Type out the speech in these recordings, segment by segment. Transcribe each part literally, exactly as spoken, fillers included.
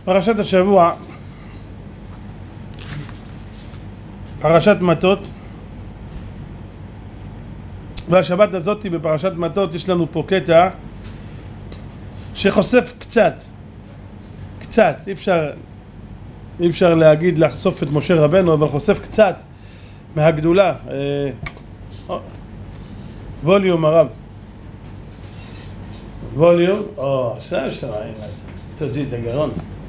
פרשת השבוע, פרשת מטות, והשבת הזאת בפרשת מטות יש לנו פה קטע שחושף קצת, קצת, אי אפשר, אי אפשר להגיד לחשוף את משה רבנו, אבל חושף קצת מהגדולה. ווליום הרב, ווליום, או, עכשיו שרעים, תוציא את הגרון.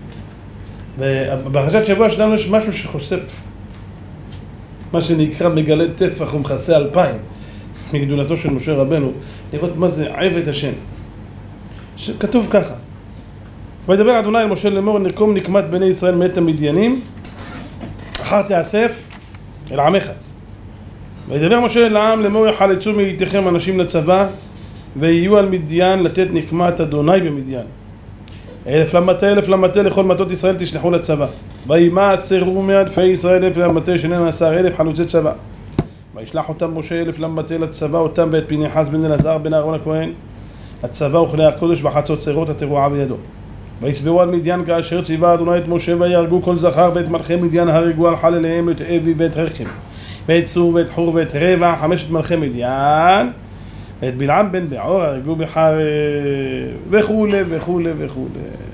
ובפרשת שבוע שלנו יש משהו שחושף, מה שנקרא מגלה טפח ומכסה אלפיים מגדולתו של משה רבנו, לראות מה זה עבד השם. כתוב ככה: וידבר אדוני אל משה לאמור, נקום נקמת בני ישראל מאת המדיינים, אחר תאסף אל עמך. וידבר משה אל העם לאמור, יחלצו מאיתכם אנשים לצבא, ויהיו על מדיין לתת נקמת אדוני במדיין. אלף למטה אלף למטה לכל מטות ישראל תשלחו לצבא. וימסרו מאלפי ישראל אלף למטה שניים עשר אלף חלוצי צבא. וישלח אותם משה אלף למטה לצבא, אותם ואת פינחס בן אלעזר בן אהרון הכהן לצבא וכלי הקודש וחצוצרות התרועה בידו. ויצברו על מדיין כאשר ציווה אדוני את משה, ויהרגו כל זכר ואת מלכי מדיין הרגו על חלליהם את אבי ואת רחם ואת צור ואת חור ואת רבע, חמשת מלכי מדיין, ואת בלעם בן בעור הרגו בחרב וכולי וכולי וכולי.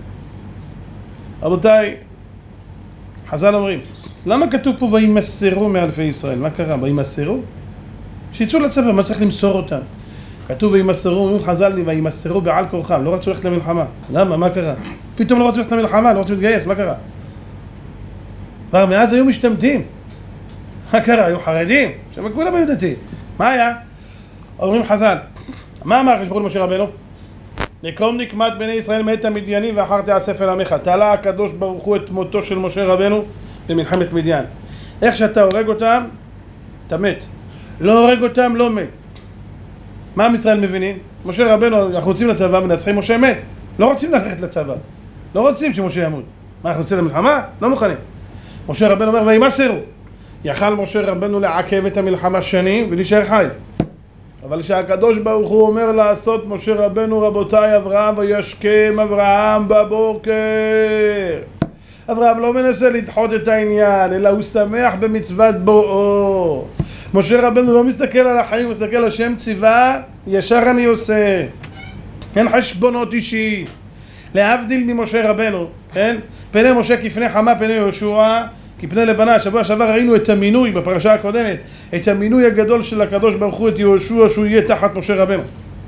רבותיי, חז"ל אומרים, למה כתוב פה וימסרו מאלפי ישראל? מה קרה? וימסרו? שיצאו לצבא, מה צריך למסור אותם? כתוב וימסרו, אומרים חז"ל לי, וימסרו בעל כורחם, לא רצו ללכת למלחמה. למה? מה קרה? פתאום לא רצו ללכת למלחמה, לא רצו להתגייס, מה קרה? כבר מאז היו משתמטים. מה קרה? היו חרדים, שם כולם היו דתיים. מה היה? אומרים חז"ל, מה אמר הקדוש ברוך הוא למשה רבנו? נקום נקמת בני ישראל מאת המדיינים ואחר תאסף אל עמך. תלה הקדוש ברוך הוא את מותו של משה רבנו במלחמת מדיין. איך שאתה הורג אותם, אתה מת. לא הורג אותם, לא מת. מה עם ישראל מבינים? משה רבנו, אנחנו רוצים לצבא, מנצחים, משה מת. לא רוצים ללכת לצבא. לא רוצים שמשה ימות. מה, אנחנו רוצים למלחמה? לא מוכנים. משה רבנו אומר, וימסרו. יכל משה רבנו לעכב את המלחמה שנים ולהישאר חי. אבל שהקדוש ברוך הוא אומר לעשות משה רבנו, רבותיי, אברהם וישכם אברהם בבוקר. אברהם לא מנסה לדחות את העניין, אלא הוא שמח במצוות בואו. משה רבנו לא מסתכל על החיים, הוא מסתכל על השם ציווה, ישר אני עושה. אין חשבונות אישי. להבדיל ממשה רבנו, כן? פני משה כפני חמה, פני יהושע כפני לבנה. שבוע שעבר ראינו את המינוי בפרשה הקודמת, את המינוי הגדול של הקדוש ברוך הוא, את יהושע שהוא יהיה תחת משה רבנו.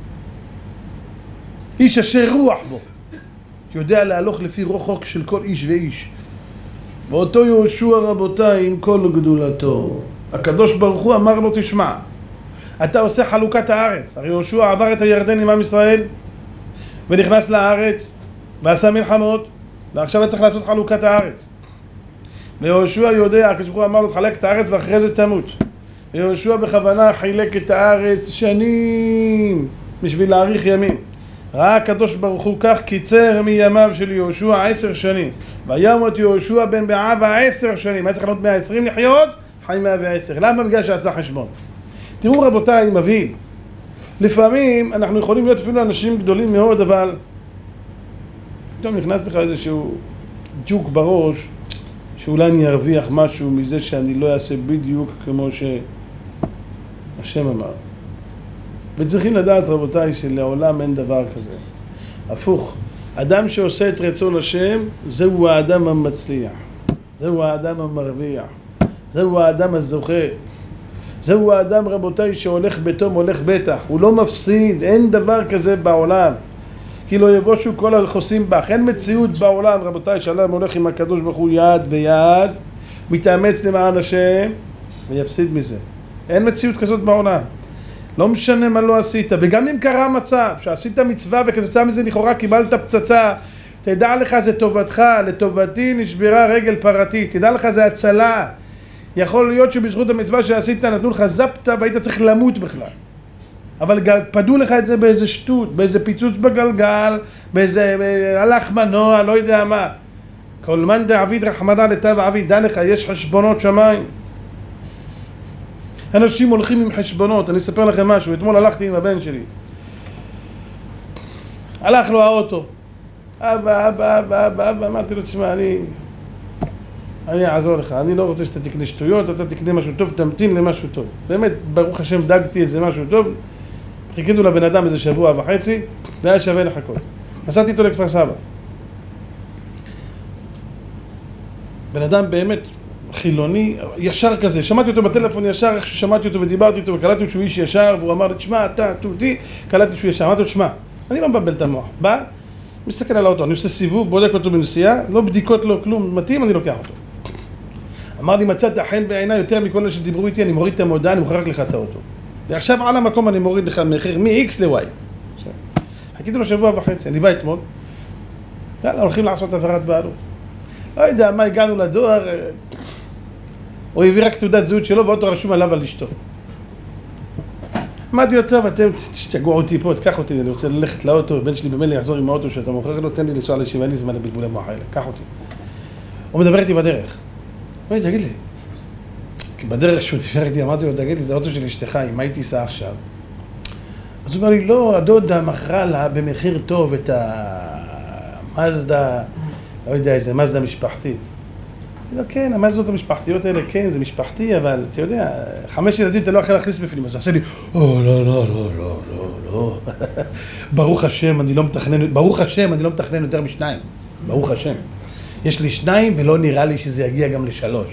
איש אשר רוח בו, יודע להלוך לפי רוחו של כל איש ואיש. ואותו יהושע, רבותיי, עם כל גדולתו, הקדוש ברוך הוא אמר לו, תשמע, אתה עושה חלוקת הארץ. הרי יהושע עבר את הירדן עם עם ישראל ונכנס לארץ ועשה מלחמות, ועכשיו צריך לעשות חלוקת הארץ. ויהושע יודע, הקדוש ברוך הוא אמר לו, תחלק את הארץ ואחרי זה תמות. ויהושע בכוונה חילק את הארץ שנים בשביל להאריך ימים. ראה הקדוש ברוך הוא כך, קיצר מימיו של יהושע עשר שנים. וימות יהושע בן בעבה עשר שנים. היה צריך לענות מאה ועשרים לחיות, חי מאה ועשר. למה? בגלל שעשה חשבון. תראו רבותיי, מבין, לפעמים אנחנו יכולים להיות אפילו אנשים גדולים מאוד, אבל פתאום נכנס לך איזשהו ג'וק בראש, שאולי אני ארוויח משהו מזה שאני לא אעשה בדיוק כמו שהשם אמר. וצריכים לדעת רבותיי שלעולם אין דבר כזה. הפוך, אדם שעושה את רצון השם, זהו האדם המצליח, זהו האדם המרוויח, זהו האדם הזוכה, זהו האדם רבותיי שהולך בתום הולך בטח, הוא לא מפסיד, אין דבר כזה בעולם. כי לא יבושו כל החוסים בך. אין מציאות בעולם רבותיי שאדם הולך עם הקדוש ברוך הוא יד ביד, מתאמץ למען השם ויפסיד מזה. אין מציאות כזאת בעולם. לא משנה מה לא עשית. וגם אם קרה מצב שעשית מצווה וכתוצאה מזה לכאורה קיבלת פצצה, תדע לך זה טובתך, לטובתי נשברה רגל פרתי, תדע לך זה הצלה. יכול להיות שבזכות המצווה שעשית נתנו לך זפתה והיית צריך למות בכלל, אבל פדו לך את זה באיזה שטות, באיזה פיצוץ בגלגל, באיזה הלך מנוע, לא יודע מה. כל מן דעביד רחמנא לטב עביד. דע לך, יש חשבונות שמיים. אנשים הולכים עם חשבונות. אני אספר לכם משהו. אתמול הלכתי עם הבן שלי, הלך לו האוטו, אבא, אבא, אבא, אבא, אבא, אמרתי לו, תשמע, אני... אני אעזור לך, אני לא רוצה שאתה תקנה שטויות, אתה תקנה משהו טוב, תמתין למשהו טוב. באמת, ברוך השם, דאגתי איזה משהו טוב, חיכינו לבן אדם איזה שבוע וחצי, והיה שווה לחכות. נסעתי איתו לכפר סבא. בן אדם באמת חילוני, ישר כזה, שמעתי אותו בטלפון ישר, איך ששמעתי אותו ודיברתי איתו, וקלטתי שהוא איש ישר, והוא אמר לי, תשמע, אתה, תותי, קלטתי שהוא ישר, אמרתי לו, תשמע, אני לא מבלבל את המוח, בא, מסתכל על האוטו, אני עושה סיבוב, בודק אותו בנסיעה, לא בדיקות, לא כלום, מתאים, אני לוקח אותו. אמר לי, מצאת חן בעיניי יותר מכל אלה שדיברו איתי, אני מוריד את המודעה, אני מוכרח לך את האוטו. ועכשיו על המקום אני מוריד לך מחיר מ-X ל-Y. חכיתי לו שבוע וחצי, אני בא אתמול, יאללה, הולכים לעשות עברת בעלות. לא יודע מה, הגענו לדואר, הוא הביא רק תעודת זהות שלו ואוטו רשום עליו על אשתו. אמרתי לו, טוב, אתם תשתגעו אותי פה, תקח אותי, אני רוצה ללכת לאוטו, בן שלי במילא יחזור עם האוטו שאתה מוכר לו, תן לי לנסוע לישיבה, אין לי זמן לבלבולי מוח האלה, קח אותי. הוא מדבר איתי בדרך. אמרתי, תגיד לי, כי בדרך שהוא תשאר איתי, אמרתי לו, תגיד לי, זה האוטו של אשתך, עם מה היא תיסע עכשיו? אז הוא אומר לי, לא, הדודה מכרה לה במחיר טוב את המזדה, לא יודע, איזה מזדה משפחתית. אני אומר, כן, המזדות המשפחתיות האלה, כן, זה משפחתי, אבל אתה יודע, חמש ילדים אתה לא יכול להכניס בפנים, אז הוא עושה לי, או, לא, לא, לא, לא, לא, לא. ברוך השם, אני לא מתכנן, ברוך השם, אני לא מתכנן יותר משניים. ברוך השם. יש לי שניים ולא נראה לי שזה יגיע גם לשלוש.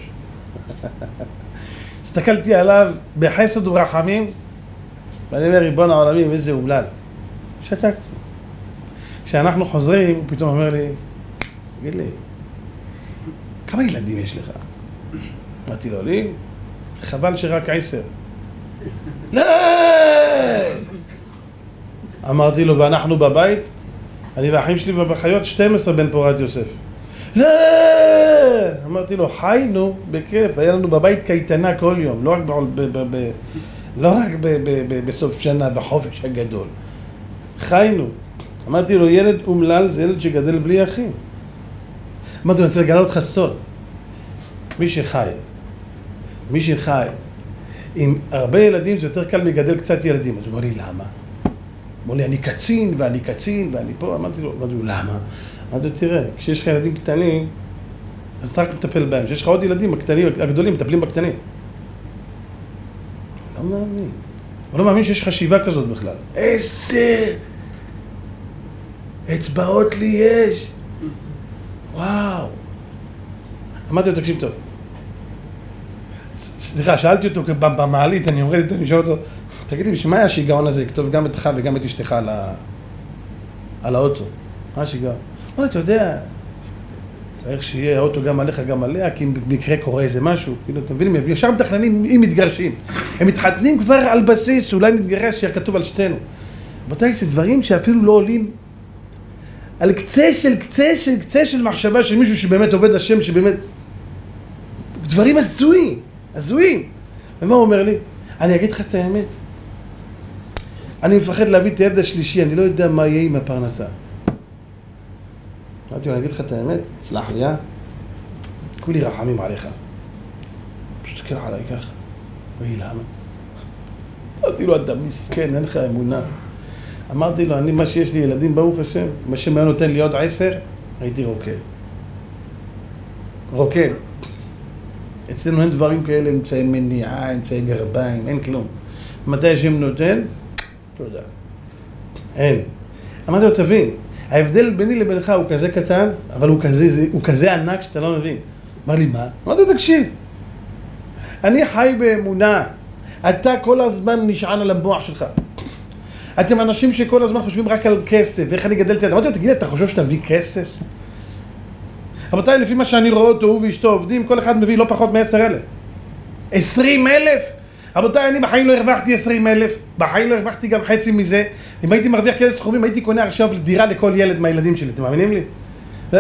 הסתכלתי עליו בחסד וברחמים, ואני אומר, ריבון העולמים, איזה אומלל. שתקתי. כשאנחנו חוזרים, הוא פתאום אומר לי, תגיד לי, כמה ילדים יש לך? אמרתי לו, לי? חבל שרק עשר. לא! אמרתי לו, ואנחנו בבית? אני והאחים שלי בבחיות שתים עשרה בן פורת יוסף. לא! אמרתי לו, חיינו בכיף, היה לנו בבית קייטנה כל יום, לא רק, ב- ב- ב- לא רק ב- ב- ב- בסוף שנה, בחופש הגדול. חיינו. אמרתי לו, ילד אומלל זה ילד שגדל בלי אחים. אמרתי לו, אני רוצה לגלות לך סוד. מי שחי, מי שחי, עם הרבה ילדים זה יותר קל מגדל קצת ילדים. אז הוא אומר לי, למה? אמר לי, אני קצין, ואני קצין, ואני פה. אמרתי לו, אמרתי לו, למה? אמרתי לו, תראה, כשיש לך ילדים קטנים, אז אתה רק מטפל בהם. כשיש לך עוד ילדים, הקטנים, הגדולים, מטפלים בקטנים. לא מאמין. הוא לא מאמין שיש חשיבה כזאת בכלל. איזה אצבעות לי יש. וואו. אמרתי לו, תקשיב טוב. סליחה, שאלתי אותו במעלית, אני אומר לי, אני שואל אותו, תגיד לי, שמה היה השיגעון הזה, לכתוב גם אותך וגם את אשתך על האוטו? מה השיגעון? אמר לי, אתה יודע, צריך שיהיה האוטו גם עליך, גם עליה, כי אם במקרה קורה איזה משהו, כאילו, אתם מבינים, ישר מתכננים, אם מתגרשים. הם מתחתנים כבר על בסיס, אולי נתגרש, שיהיה כתוב על שתינו. רבותיי, זה דברים שאפילו לא עולים על קצה של קצה של קצה של מחשבה של מישהו שבאמת עובד השם, שבאמת... דברים הזויים, הזויים. ומה הוא אומר לי? אני אגיד לך את האמת. אני מפחד להביא את הילד השלישי, אני לא יודע מה יהיה עם הפרנסה. אמרתי לו, אני אגיד לך את האמת, סלח לי, אה? כולי רחמים עליך. פשוט תסתכל עליי ככה. ואי, למה? אמרתי לו, אתה מסכן, אין לך אמונה. אמרתי לו, אני, מה שיש לי ילדים, ברוך השם, מה שמה נותן לי עוד עשר, הייתי רוקד. רוקד. אצלנו אין דברים כאלה, אמצעי מניעה, אמצעי גרביים, אין כלום. מתי השם נותן? תודה. אין. אמרתי לו, תבין, ההבדל ביני לבינך הוא כזה קטן, אבל הוא כזה, הוא כזה ענק שאתה לא מבין. אמר לי, מה? אמרתי לו, תקשיב. אני חי באמונה. אתה כל הזמן נשען על המוח שלך. אתם אנשים שכל הזמן חושבים רק על כסף, ואיך אני גדלתי. אמרתי לו, תגיד, אתה חושב שאתה מביא כסף? רבותיי, לפי מה שאני רואה אותו, הוא ואשתו עובדים, כל אחד מביא לא פחות מ-עשרת אלפים. עשרים אלף? רבותיי, אני בחיים לא הרווחתי עשרים אלף, בחיים לא הרווחתי גם חצי מזה. אם הייתי מרוויח כאלה סכומים, הייתי קונה עכשיו דירה לכל ילד מהילדים שלי, אתם מאמינים לי? ו...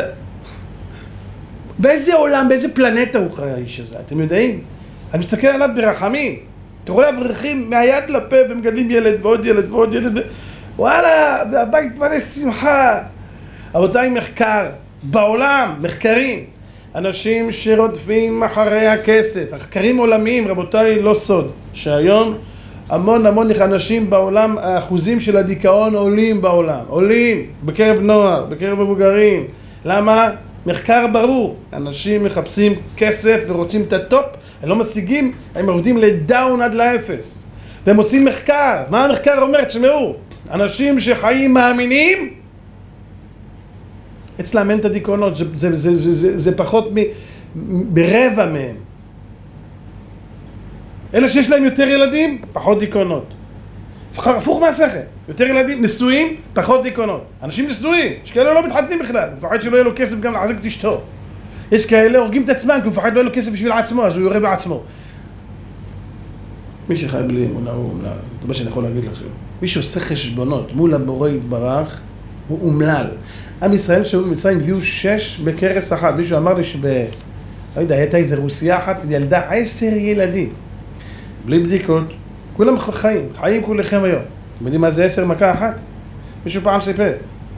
באיזה עולם, באיזה פלנטה הוא חי האיש הזה, אתם יודעים? אני מסתכל עליו ברחמים. אתה רואה אברכים מהיד לפה ומגדלים ילד ועוד ילד ועוד ילד ו... וואלה, והבית מלא שמחה. רבותיי, מחקר. בעולם, מחקרים, אנשים שרודפים אחרי הכסף, מחקרים עולמיים, רבותיי, לא סוד, שהיום המון המון אנשים בעולם, האחוזים של הדיכאון עולים בעולם, עולים בקרב נוער, בקרב מבוגרים. למה? מחקר ברור, אנשים מחפשים כסף ורוצים את הטופ, הם לא משיגים, הם יורדים לדאון עד לאפס. והם עושים מחקר, מה המחקר אומר? תשמעו, אנשים שחיים מאמינים, אצלם אין את הדיכאונות, זה, זה, זה, זה, זה, זה פחות מ, ברבע מהם. אלה שיש להם יותר ילדים, פחות דיכאונות. הפוך מהשכל, יותר ילדים נשואים, פחות דיכאונות. אנשים נשואים, יש כאלה לא מתחתנים בכלל, מפחד שלא יהיה לו כסף גם לחזק את אשתו. יש כאלה הורגים את עצמם, כי מפחד לא יהיה לו כסף בשביל עצמו, אז הוא יורה בעצמו. מי שחי בלי אמונה הוא אומלל, זה מה שאני יכול להגיד לכם. מי שעושה חשבונות מול הבורא יתברך, הוא אומלל. עם ישראל שהיו במצרים הביאו שש בקרס אחת. מישהו אמר לי שב... לא יודע, הייתה איזו רוסיה אחת, ילדה עשר ילדים. בלי בדיקות, כולם חיים, חיים כולכם היום. אתם יודעים מה זה עשר מכה אחת? מישהו פעם סיפר.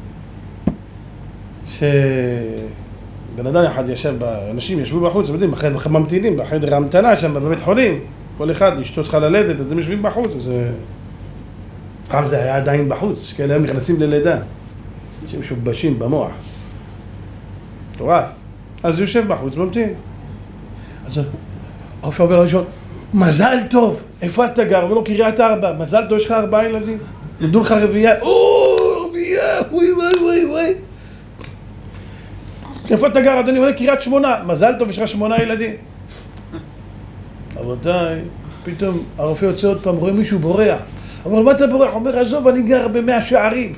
שבן אדם אחד ישב, אנשים ישבו בחוץ, אתם יודעים, אחרי ממתינים, בחדר המתנה שם בבית חולים. כל אחד, אשתו צריכה ללדת, אז הם יושבים בחוץ, אז... פעם זה היה עדיין בחוץ, יש כאלה הם נכנסים ללידה. שמשובשים במוח. טורף. אז הוא יושב בחוץ, ממתין. אז הרופא אומר לראשון, מזל טוב, איפה אתה גר? ולא קריית ארבע, מזל טוב, יש לך ארבעה ילדים. נדעו לך רביעייה, או, רביעייה, וואי וואי וואי וואי. איפה אתה גר, אדוני? אומר קריית שמונה, מזל טוב, יש לך שמונה ילדים. רבותיי, פתאום הרופא יוצא עוד פעם, רואה מישהו בורח. אומר, מה אתה בורח? אומר, עזוב, אני גר במאה שערים.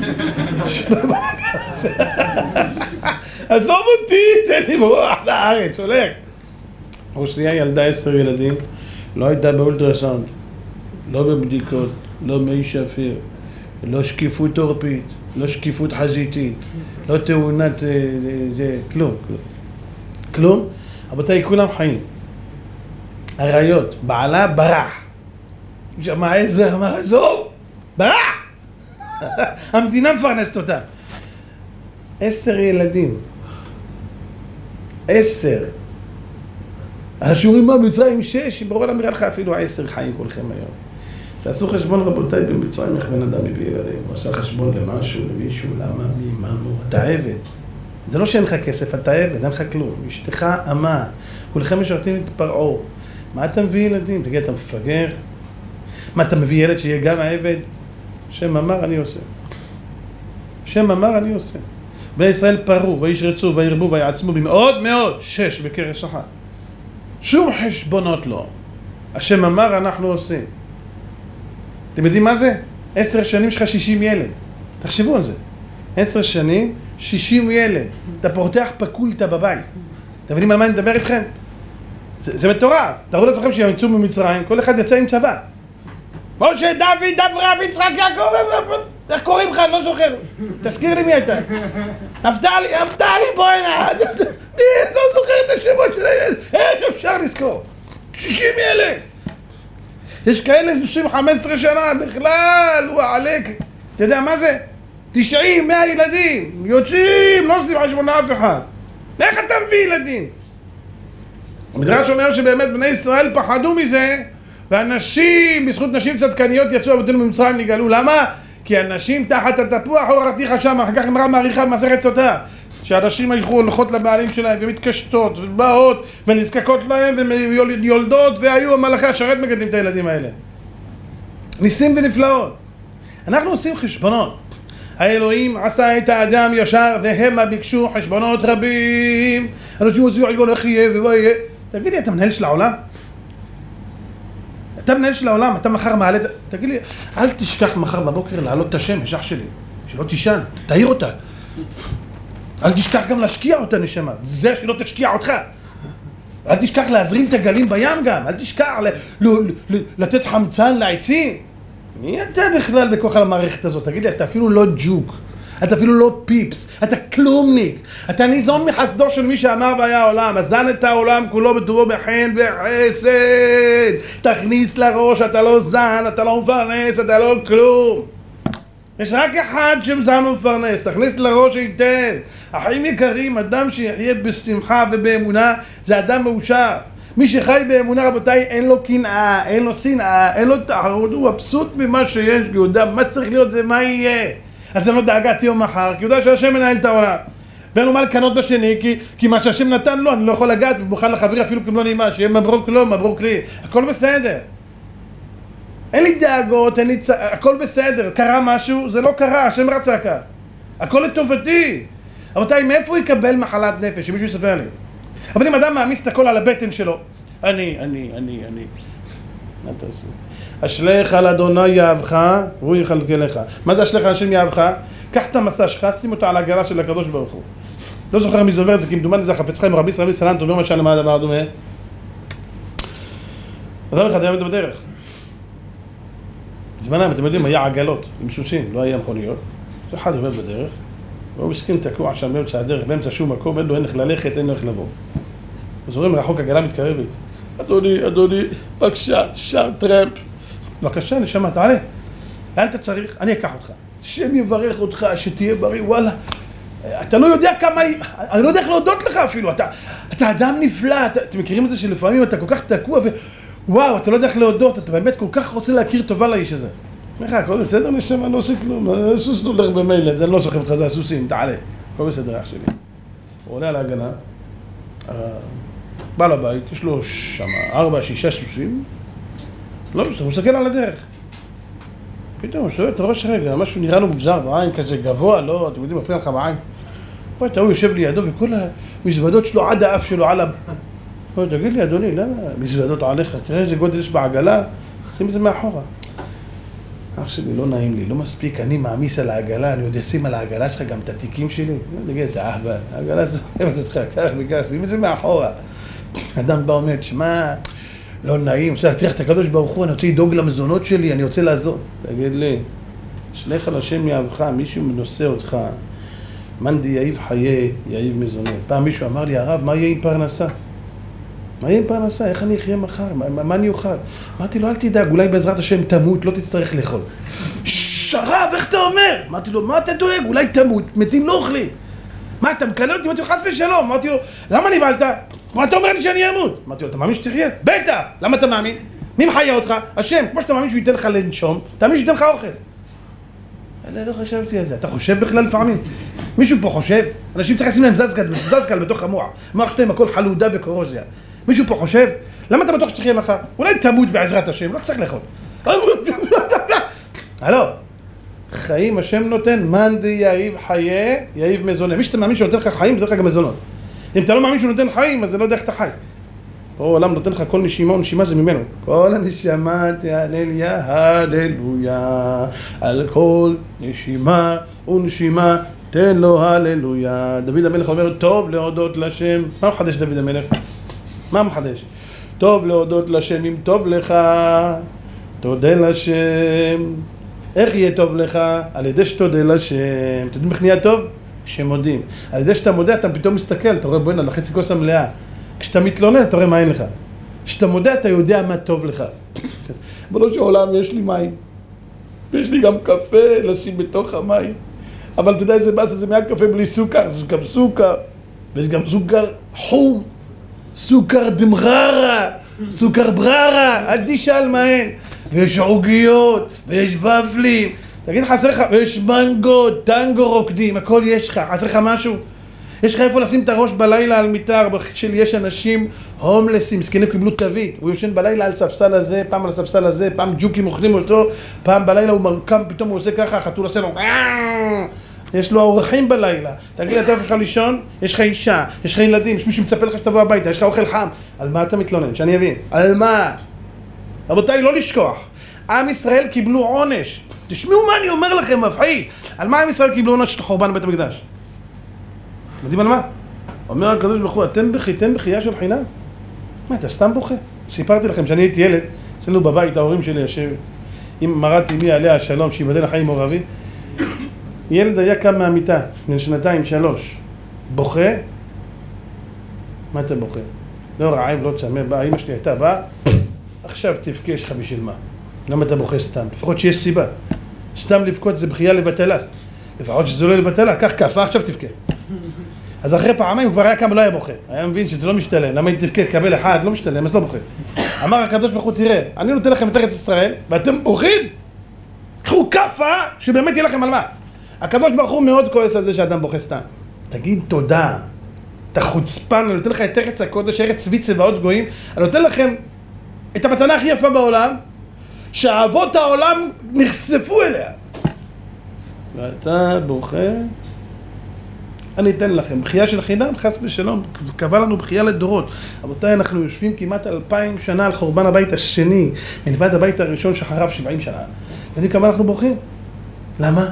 עזוב אותי, תן לי בורח לארץ, הולך. רוסיה ילדה עשר ילדים, לא הייתה באולטרסאונד, לא בבדיקות, לא מי שפיר, לא שקיפות עורפית, לא שקיפות חזיתית, לא תאונת, זה, כלום, כלום. כלום, רבותיי, כולם חיים. הראיות, בעלה ברח. שמע עזר, אמר, עזוב, ברח! המדינה מפרנסת אותה. עשר ילדים. עשר. השיעורים במצרים שש, ברור נראה לך אפילו עשר חיים כולכם היום. תעשו חשבון רבותיי במצרים, איך בן אדם מביא ילדים. הוא עושה חשבון למשהו, למישהו, למה, מי, מה, מו. אתה עבד. זה לא שאין לך כסף, אתה עבד, אין לך כלום. אשתך אמה. כולכם משרתים את פרעה. מה אתה מביא ילדים? תגיד, אתה מפגר? מה, אתה מביא ילד שיהיה גם העבד? שם אמר אני עושה. שם אמר אני עושה. בני ישראל פרו וישרצו וירבו ויעצמו במאוד מאוד שש בקרס אחת. שום חשבונות לא. השם אמר אנחנו עושים. אתם יודעים מה זה? עשר שנים שלך שישים ילד. תחשבו על זה. עשר שנים, שישים ילד. אתה פורתח פקולטה בבית. אתם יודעים על מה אני מדבר איתכם? זה, זה מטורף. תראו לעצמכם שהם יצאו ממצרים, כל אחד יצא עם צבא. משה, דוד, אברהם, יצחק, יעקב, איך קוראים לך? אני לא זוכר. תזכיר לי מי הייתה. נפתלי, נפתלי, בוא הנה. מי? לא זוכר את השמות של הילד. איך אפשר לזכור? שישים ילד. יש כאלה נוסעים חמש עשרה שנה, בכלל, הוא עלק. אתה יודע מה זה? תשעים, מאה ילדים. יוצאים, לא עושים חשבון אף אחד. איך אתה מביא ילדים? המדרש אומר שבאמת בני ישראל פחדו מזה, ואנשים, בזכות נשים צדקניות יצאו אבותינו ממצרים נגאלו. למה? כי אנשים תחת התפוח הורתיך שם, אחר כך אמרה מעריכה במסכת סוטה, שאנשים הלכו הולכות לבעלים שלהם ומתקשטות ובאות ונזקקות להם ויולדות, והיו המלאכי השרת מגדלים את הילדים האלה. ניסים ונפלאות. אנחנו עושים חשבונות. האלוהים עשה את האדם ישר והמה ביקשו חשבונות רבים. אנשים עושים חשבון איך יהיה ומה יהיה. תגיד לי, אתה מנהל של העולם? אתה מנהל של העולם, אתה מחר מעלה... תגיד לי, אל תשכח מחר בבוקר להעלות את השמש, אח שלי. שלא תישן, תאיר אותה. אל תשכח גם להשקיע אותה, נשמה. זה שלא תשקיע אותך. אל תשכח להזרים את הגלים בים גם. אל תשכח ל- ל- ל- לתת חמצן לעצים. מי אתה בכלל בכוח על המערכת הזאת? תגיד לי, אתה אפילו לא ג'וק. אתה אפילו לא פיפס. אתה כלומניק. אתה ניזון מחסדו של מי שאמר והיה העולם. אזן את העולם כולו בטובו בחן וחסד. תכניס לראש, אתה לא זן, אתה לא מפרנס, אתה לא כלום. יש רק אחד שמזן ומפרנס, תכניס לראש שייתן. החיים יקרים, אדם שיחיה בשמחה ובאמונה, זה אדם מאושר. מי שחי באמונה רבותיי, אין לו קנאה, אין לו שנאה, אין לו תחרות, הוא מבסוט ממה שיש, כי הוא יודע מה צריך להיות זה, מה יהיה. אז אין לו דאגת יום מחר, כי הוא יודע שהשם מנהל את העולם. ואין לו מה לקנות בשני, כי, כי מה שהשם נתן לו, אני לא יכול לגעת, ובוכל לחברי אפילו כמו לא נעימה, שיהיה מברוק לו, מברוק לי, הכל בסדר. אין לי דאגות, אין לי צ... הכל בסדר, קרה משהו, זה לא קרה, השם רצה כך. הכל לטובתי. רבותיי, מאיפה הוא יקבל מחלת נפש? שמישהו יספר לי. אבל אם אדם מעמיס את הכל על הבטן שלו, אני, אני, אני, אני. מה אתה עושה? אשליך על אדוני יאהבך, והוא יכלכלך. מה זה אשליך על השם יאהבך? קח את המסע שלך, שים אותו על העגלה של הקדוש ברוך הוא. לא זוכר מי זובר את זה, כי מדומן זה החפץ חיים, רבי ישראל סלנט, אומר משל למה הדבר דומה. אדם אחד היה עומד בדרך. בזמנם, אתם יודעים, היה עגלות עם סוסים, לא היה מכוניות. זה אחד עומד בדרך, והוא מסכים תקוע שם באמצע הדרך, באמצע שום מקום, אין לו איך ללכת, אין לו איך לבוא. אז רואים מרחוק עגלה מתקרבת. אדוני, אדוני, בבקשה, שם טרמפ. בבקשה, נשמה, תעלה. לאן אתה צריך? אני אקח אותך. השם יברך אותך, שתהיה בריא, וואלה. אתה לא יודע כמה, אני לא יודע איך להודות לך אפילו. אתה, אתה אדם נפלא, אתה, אתם מכירים את זה שלפעמים אתה כל כך תקוע ווואו, אתה לא יודע איך להודות, אתה באמת כל כך רוצה להכיר טובה לאיש הזה. אומר לך, הכל בסדר נשמה, לא עושה כלום, הסוס הולך במילא, זה לא סוחב לך, זה הסוסים, תעלה. הכל בסדר, אח שלי. הוא עולה על ההגנה, בעל הבית, יש לו שם ארבע, שישה סוסים, לא בסדר, הוא מסתכל על הדרך. פתאום, הוא שואל את הראש רגע, משהו נראה לו מוזר בעין כזה גבוה, לא, אתם יודעים, מפריע לך בעין. רואה, אתה הוא יושב לידו וכל המזוודות שלו עד האף שלו, על ה... רואה, תגיד לי, אדוני, למה מזוודות עליך? תראה איזה גודל יש בעגלה, שים את זה מאחורה. אח שלי, לא נעים לי, לא מספיק, אני מעמיס על העגלה, אני עוד אשים על העגלה שלך גם את התיקים שלי. לא תגיד, אתה אהבה, העגלה זוכמת אותך, כך וכך, שים את זה מאחורה. אדם בא אומר, שמע, לא נעים, רוצה להטריח את הקדוש ברוך הוא, אני רוצה לדאוג למזונות שלי, אני רוצה לעזור. תגיד לי, שלך על השם יאהבך, מישהו מנוסה אותך, מאן דייב חיי, יייב מזונות. פעם מישהו אמר לי, הרב, מה יהיה עם פרנסה? מה יהיה עם פרנסה? איך אני אחיה מחר? מה, מה אני אוכל? אמרתי לו, אל תדאג, אולי בעזרת השם תמות, לא תצטרך לאכול. שרב, איך אתה אומר? אמרתי לו, מה אתה דואג? אולי תמות, מתים לא אוכלים. מה, אתה מקלל אותי? אמרתי לו, חס ושלום. אמרתי לו, למה נבהלת? מה אתה אומר לי שאני אמות? אמרתי לו, אתה מאמין שתחיה? בטח! למה אתה מאמין? מי מחיה אותך? השם, כמו שאתה מאמין שהוא ייתן לך לנשום, תאמין שהוא ייתן לך אוכל. אני לא חשבתי על זה. אתה חושב בכלל לפעמים? מישהו פה חושב? אנשים צריך לשים להם זזקל, זזקל בתוך המוח. המוח שלהם הכל חלודה וקורוזיה. מישהו פה חושב? למה אתה בטוח שתחיה מחר? אולי תמות בעזרת השם, לא צריך לאכול. הלו, חיים השם נותן, מאן דייב חיי, יייב מזונות. מי שאתה מאמין שהוא נותן לך חיים, נותן לך גם מזונות. אם אתה לא מאמין שהוא נותן חיים, אז זה לא יודע איך אתה חי. פה העולם נותן לך כל נשימה ונשימה זה ממנו. כל הנשימה תהלל יא הללויה, על כל נשימה ונשימה תן לו הללויה. דוד המלך אומר, טוב להודות לשם. מה מחדש דוד המלך? מה מחדש? טוב להודות לשם, אם טוב לך, תודה לשם. איך יהיה טוב לך? על ידי שתודה לשם. אתה יודעים איך נהיה טוב? שמודים. על ידי שאתה מודה, אתה פתאום מסתכל, אתה רואה בוא'נה, לחצי כוס המלאה. כשאתה מתלונן, אתה רואה מה אין לך. כשאתה מודה, אתה יודע מה טוב לך. בראש העולם יש לי מים. ויש לי גם קפה לשים בתוך המים. אבל אתה יודע איזה באסה, זה מהקפה בלי סוכר, זה גם סוכר. ויש גם סוכר חום. סוכר דמררה. סוכר בררה. אל תשאל מה אין. ויש עוגיות, ויש ופלים. תגיד לך, חסר לך, ויש מנגו, טנגו רוקדים, הכל יש לך, חסר לך משהו? יש לך איפה לשים את הראש בלילה על מיטה, שלי יש אנשים הומלסים, מסכנים קיבלו תווית, הוא יושן בלילה על ספסל הזה, פעם על הספסל הזה, פעם ג'וקים אוכלים אותו, פעם בלילה הוא מרקם, פתאום הוא עושה ככה, החתול עושה לו, יש לו האורחים בלילה. תגיד, אתה איפה לך לישון? יש לך אישה, יש לך ילדים, יש מישהו מצפה לך שתבוא הביתה, יש לך אוכל חם. על מה אתה מתלונן? שאני אבין. על מה? רבותיי, לא לשכוח. עם ישראל קיבלו עונש. תשמעו מה אני אומר לכם, מפחיד. על מה עם ישראל קיבלו עונש של חורבן בית המקדש? יודעים על מה? אומר הקדוש ברוך הוא, אתם בכיתם בכייה של חינם? מה, אתה סתם בוכה? סיפרתי לכם שאני הייתי ילד, אצלנו בבית, ההורים שלי יושב, עם מרת אמי עליה השלום, שיבדל החיים מור אבי. ילד היה קם מהמיטה, בן שנתיים, שלוש, בוכה. מה אתה בוכה? לא רעב, לא צמא, בא, אמא שלי הייתה, באה, עכשיו תבכה, יש לך בשביל מה? למה אתה בוכה סתם? לפחות שיש סיבה. סתם לבכות זה בכייה לבטלה. לפחות שזה לא לבטלה, קח כפה, עכשיו תבכה. אז אחרי פעמיים הוא כבר היה קם ולא היה בוכה. היה מבין שזה לא משתלם, למה אם תבכה תקבל אחד, לא משתלם, אז לא בוכה. אמר הקדוש ברוך הוא, תראה, אני נותן לכם את ארץ ישראל, ואתם בוכים? קחו כפה, שבאמת יהיה לכם על מה. הקדוש ברוך הוא מאוד כועס על זה שאדם בוכה סתם. תגיד תודה, אתה חוצפן, אני נותן לך את ארץ הקודש, ארץ צבי צבאות גויים, אני נותן לכם את המתנה הכי יפה בעולם, שאבות העולם נחשפו אליה. ואתה בוכה, אני אתן לכם, בחייה של חינם, חס ושלום, קבע לנו בחייה לדורות. רבותיי, אנחנו יושבים כמעט אלפיים שנה על חורבן הבית השני, מלבד הבית הראשון שחרב שבעים שנה. יודעים כמה אנחנו בוכים? למה?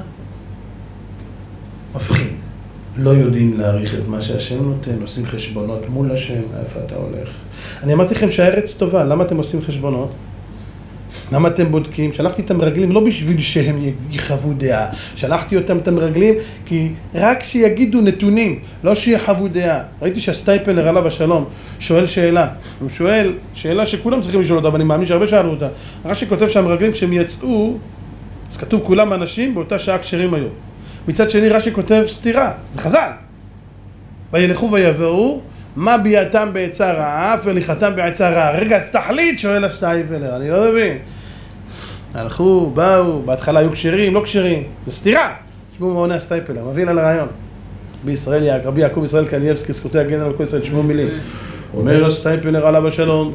מפחיד. לא יודעים להעריך את מה שהשם נותן, עושים חשבונות מול השם, איפה אתה הולך? אני אמרתי לכם שהארץ טובה, למה אתם עושים חשבונות? למה אתם בודקים? שלחתי את המרגלים לא בשביל שהם יחוו דעה, שלחתי אותם את המרגלים כי רק שיגידו נתונים, לא שיחוו דעה. ראיתי שהסטייפלר עליו השלום שואל שאלה, הוא שואל שאלה שכולם צריכים לשאול אותה, ואני מאמין שהרבה שאלו אותה. רק שכותב שהמרגלים כשהם יצאו, אז כתוב כולם אנשים באותה שעה כשרים היו. מצד שני רש"י כותב סתירה, זה חז"ל. וילכו ויבואו, מה ביאתם בעצה רעה, והליכתם בעצה רעה. רגע, אז תחליט, שואל הסטייפלר, אני לא מבין. הלכו, באו, בהתחלה היו כשרים, לא כשרים. זה סתירה. תשמעו מה עונה הסטייפלר, מבין על הרעיון. בישראל, רבי יעקב ישראל קניאבסקי, זכותו יגן על כל ישראל, תשמעו מילים. אומר הסטייפלר עליו השלום.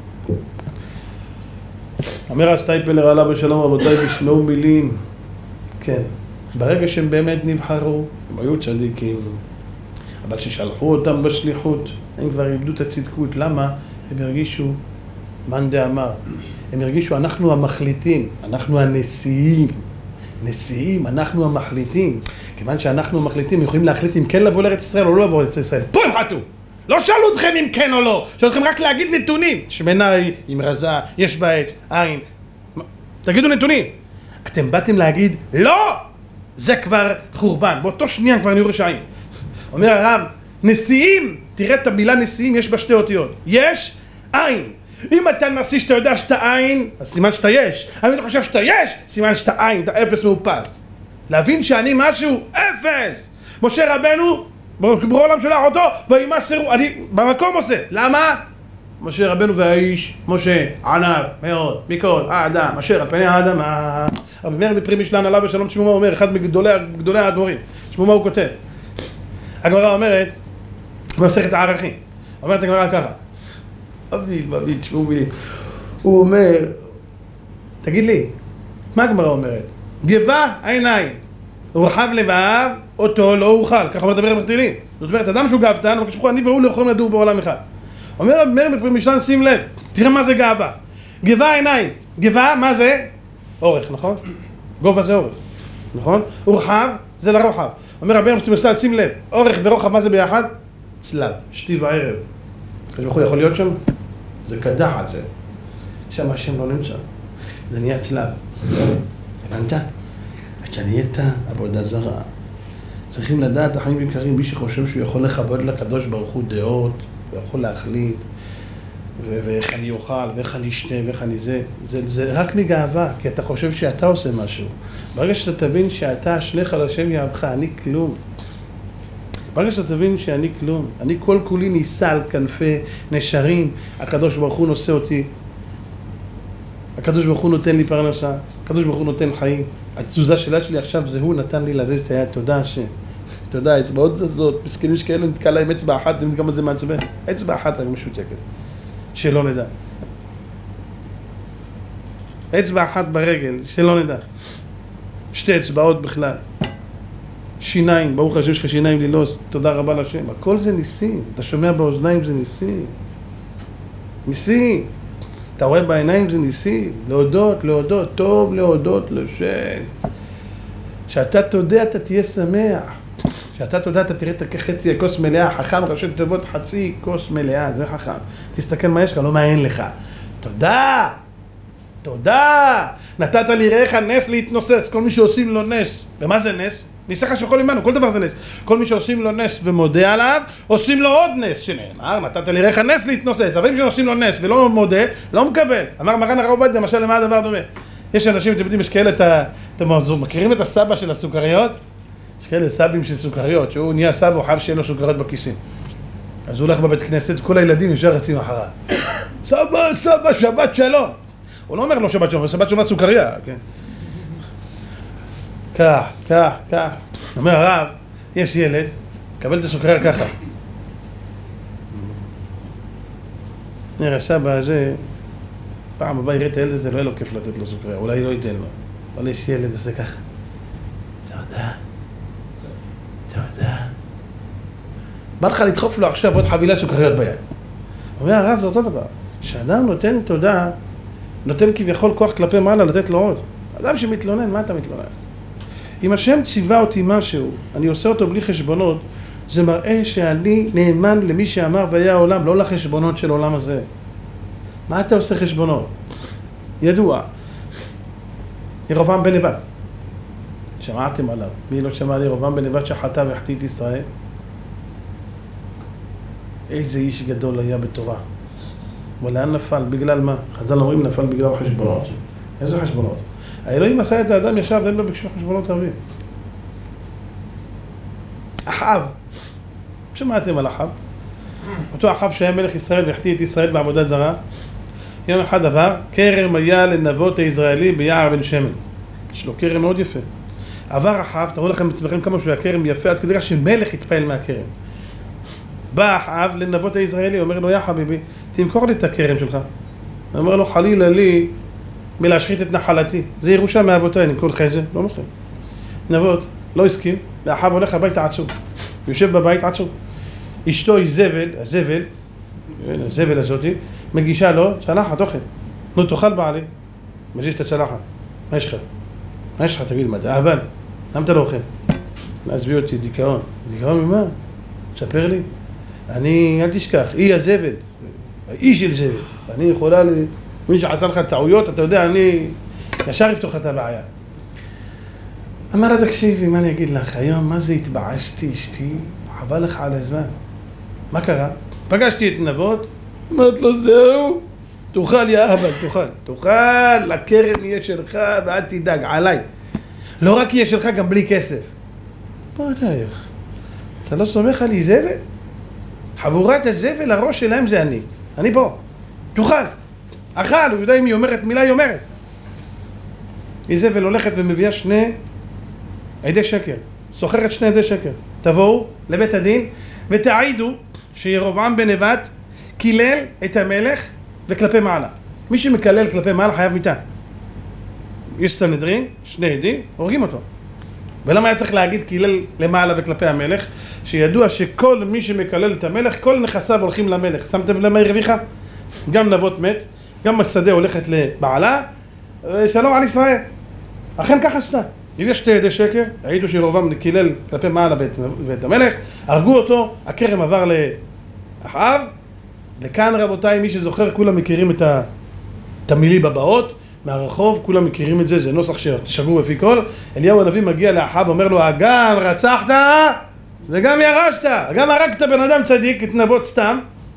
אומר הסטייפלר עליו השלום, רבותיי, תשמעו מילים. כן. ברגע שהם באמת נבחרו, הם היו צדיקים. אבל ששלחו אותם בשליחות, הם כבר איבדו את הצדקות. למה? הם הרגישו, מאן דאמר, הם הרגישו, אנחנו המחליטים, אנחנו הנשיאים. נשיאים, אנחנו המחליטים. כיוון שאנחנו המחליטים, הם יכולים להחליט אם כן לבוא לארץ ישראל או לא לבוא לארץ ישראל. פה הם חטאו! לא שאלו אתכם אם כן או לא, שאלו אתכם רק להגיד נתונים. שמנה היא, עם רזה, יש בה עץ, עין. תגידו נתונים. אתם באתם להגיד, לא! זה כבר חורבן. באותו שנייה כבר נהיו רשעים. אומר הרב, נשיאים, תראה את המילה נשיאים, יש בה שתי אותיות. יש, עין. אם אתה נשיא שאתה יודע שאתה עין, אז סימן שאתה יש. אם אתה חושב שאתה יש, סימן שאתה עין, אתה אפס מאופס. להבין שאני משהו, אפס. משה רבנו, בעולם שולח אותו, וימסרו, אני במקום עושה. למה? משה רבנו והאיש, משה, ענב, מאוד, מכל, האדם, אשר על פני האדמה. רבי מאיר מפרי משלן עליו ושלום, תשמעו מה הוא אומר, אחד מגדולי האדמו"רים. תשמעו מה הוא כותב. הגמרא אומרת, במסכת הערכים, אומרת הגמרא ככה, אביל, אביל, תשמעו מילים. הוא אומר, תגיד לי, מה הגמרא אומרת? גבה עיניים, ורחב לבב, אותו לא אוכל, ככה אומר דבר בתהילים. זאת אומרת, אדם שהוא גאוותן, הוא כשבחו, אני והוא לא יכולים לדור בעולם אחד. אומר רבי מאיר מפרי משלן, שים לב, תראה מה זה גאווה. גבה עיניים, גבה, מה זה? אורך, נכון? גובה זה אורך, נכון? ורחב זה לרוחב. אומר רבי מאיר מפרי משלן, שים לב, אורך ורוחב, מה זה ביחד? צלב, שתי וערב. כשבחו יכול להיות שם? זה קדחת זה. שם השם לא נמצא. זה נהיה צלב. הבנת? אתה נהיית עבודה זרה. צריכים לדעת, החיים יקרים, מי שחושב שהוא יכול לכבוד לקדוש ברוך הוא דעות, הוא יכול להחליט, ואיך אני אוכל, ואיך אני אשתה, ואיך אני זה, זה, זה רק מגאווה, כי אתה חושב שאתה עושה משהו. ברגע שאתה תבין שאתה אשליך על השם יאהבך, אני כלום. ברגע שאתה תבין שאני כלום, אני כל כולי נישא על כנפי נשרים, הקדוש ברוך הוא נושא אותי, הקדוש ברוך הוא נותן לי פרנסה, הקדוש ברוך הוא נותן חיים. התזוזה שלה שלי עכשיו זה הוא נתן לי להזיז את היד, תודה השם. תודה, אצבעות זזות, מסכנים שכאלה נתקע להם אצבע אחת, אתם יודעים כמה זה מעצבן? אצבע אחת רק משותקת, שלא נדע. אצבע אחת ברגל, שלא נדע. שתי אצבעות בכלל. שיניים, ברוך השם שלך שיניים ללעוס, תודה רבה לשם. הכל זה ניסים, אתה שומע באוזניים זה ניסים. ניסים. אתה רואה בעיניים זה ניסים. להודות, להודות, טוב להודות לשם. שאתה תודה אתה תהיה שמח. שאתה תודה אתה תראה את חצי הכוס מלאה, חכם ראשי תיבות חצי כוס מלאה, זה חכם. תסתכל מה יש לך, לא מעין לך. תודה. תודה. נתת לי רעך נס להתנוסס, כל מי שעושים לו נס. ומה זה נס? ניסחה שיכול עמנו, כל דבר זה נס. כל מי שעושים לו נס ומודה עליו, עושים לו עוד נס, שנאמר, נתת לי רעך נס להתנוסס. אבל אם שעושים לו נס ולא מודה, לא מקבל. אמר מרן הרב עובדיה, למשל, למה הדבר דומה? יש אנשים, אתם יודעים, יש כאלה, אתם מכירים את הסבא של הסוכריות? יש כאלה סבים של סוכריות, שהוא נהיה סבא, הוא חייב שיהיה לו סוכריות בכיסים. אז הוא הולך בבית כנסת, כל הילדים ישר רצים אחריו. סבא, סבא, שבת שלום. הוא לא אומר לו שבת שלום, שבת שלום סוכריה, כן? כך, כך, כך. אומר הרב, יש ילד, קבל את הסוכריה ככה. נראה סבא הזה, פעם הבא יראה את הילד הזה, לא יהיה לו כיף לתת לו סוכריה, אולי לא ייתן לו. אבל יש ילד, עושה ככה. תודה. תודה. בא לך לדחוף לו עכשיו עוד חבילה סוכריות ביד. אומר הרב, זה אותו דבר. כשאדם נותן תודה, נותן כביכול כוח כלפי מעלה לתת לו עוד. אדם שמתלונן, מה אתה מתלונן? אם השם ציווה אותי משהו, אני עושה אותו בלי חשבונות, זה מראה שאני נאמן למי שאמר והיה העולם, לא לחשבונות של העולם הזה. מה אתה עושה חשבונות? ידוע. ירבעם בן נבט. שמעתם עליו. מי לא שמע על ירבעם בן נבט שחטא והחטיא את ישראל? איזה איש גדול היה בתורה. ולאן נפל? בגלל מה? חז"ל אומרים נפל בגלל חשבונות. איזה חשבונות? האלוהים עשה את האדם ישב ואין לו בקשו חשבונות רבים. אחאב. שמעתם על אחאב? אותו אחאב שהיה מלך ישראל והחטיא את ישראל בעבודה זרה. יום אחד עבר, כרם היה לנבות הישראלי ביער בן שמן. יש לו כרם מאוד יפה. עבר אחאב, תראו לכם בעצמכם כמה שהוא היה כרם יפה, עד כדי כך שמלך התפעל מהכרם. בא אחאב לנבות הישראלי, אומר לו, יא חביבי, תמכור לי את הכרם שלך. אומר לו, חלילה לי מלהשחית את נחלתי. זה ירושה מאבותיי, נמכור לך את זה? לא מוכר. נבות, לא הסכים, ואחאב הולך הביתה עצוב. יושב בבית עצוב. אשתו היא זבל, הזבל, הזבל הזאתי, מגישה לו צלחת אוכל. נו, תאכל בעלי. מזיז את הצלחת. מה יש לך? מה יש לך? תגיד, מה זה? אבל, למה אתה לא אוכל? עזבי אותי, דיכאון. דיכאון ממה? תספר לי. אני, אל תשכח, היא הזבל. האיש של זבל. אני יכולה, מי שעשה לך טעויות, אתה יודע, אני ישר יפתוח את הבעיה. אמר לה, תקשיבי, מה אני אגיד לך? היום, מה זה התבעשתי, אשתי? חבל לך על הזמן. מה קרה? פגשתי את נבות, אמרת לו, זהו, תאכל יא אהבל, תאכל. תאכל, הכרם יהיה שלך, ואל תדאג, עליי. לא רק יהיה שלך, גם בלי כסף. בוא נלך. אתה לא סומך עלי זבל? חבורת הזבל, הראש שלהם זה אני. אני פה. תאכל. אכל, הוא יודע אם היא אומרת מילה, היא אומרת. איזבל הולכת ומביאה שני עדי שקר. סוחרת שני עדי שקר. תבואו לבית הדין ותעידו שירבעם בן נבט קילל את המלך וכלפי מעלה. מי שמקלל כלפי מעלה חייב מיתה. יש סנהדרין, שני עדים, הורגים אותו. ולמה היה צריך להגיד קילל למעלה וכלפי המלך? שידוע שכל מי שמקלל את המלך, כל נכסיו הולכים למלך. שמתם למה היא רוויחה? גם נבות מת, גם השדה הולכת לבעלה, ושלום על ישראל. אכן ככה שתה. אם יש שתי עדי שקר, העידו שירבעם קילל כלפי מעלה ואת המלך, הרגו אותו, הכרם עבר לאחאב, וכאן רבותיי, מי שזוכר, כולם מכירים את המילים הבאות, מהרחוב, כולם מכירים את זה, זה נוסח ששמעו בפי כל. אליהו הנביא מגיע לאחאב, אומר לו, גם רצחת וגם ירשת, גם הרגת בן אדם צדיק, את נבות סתם,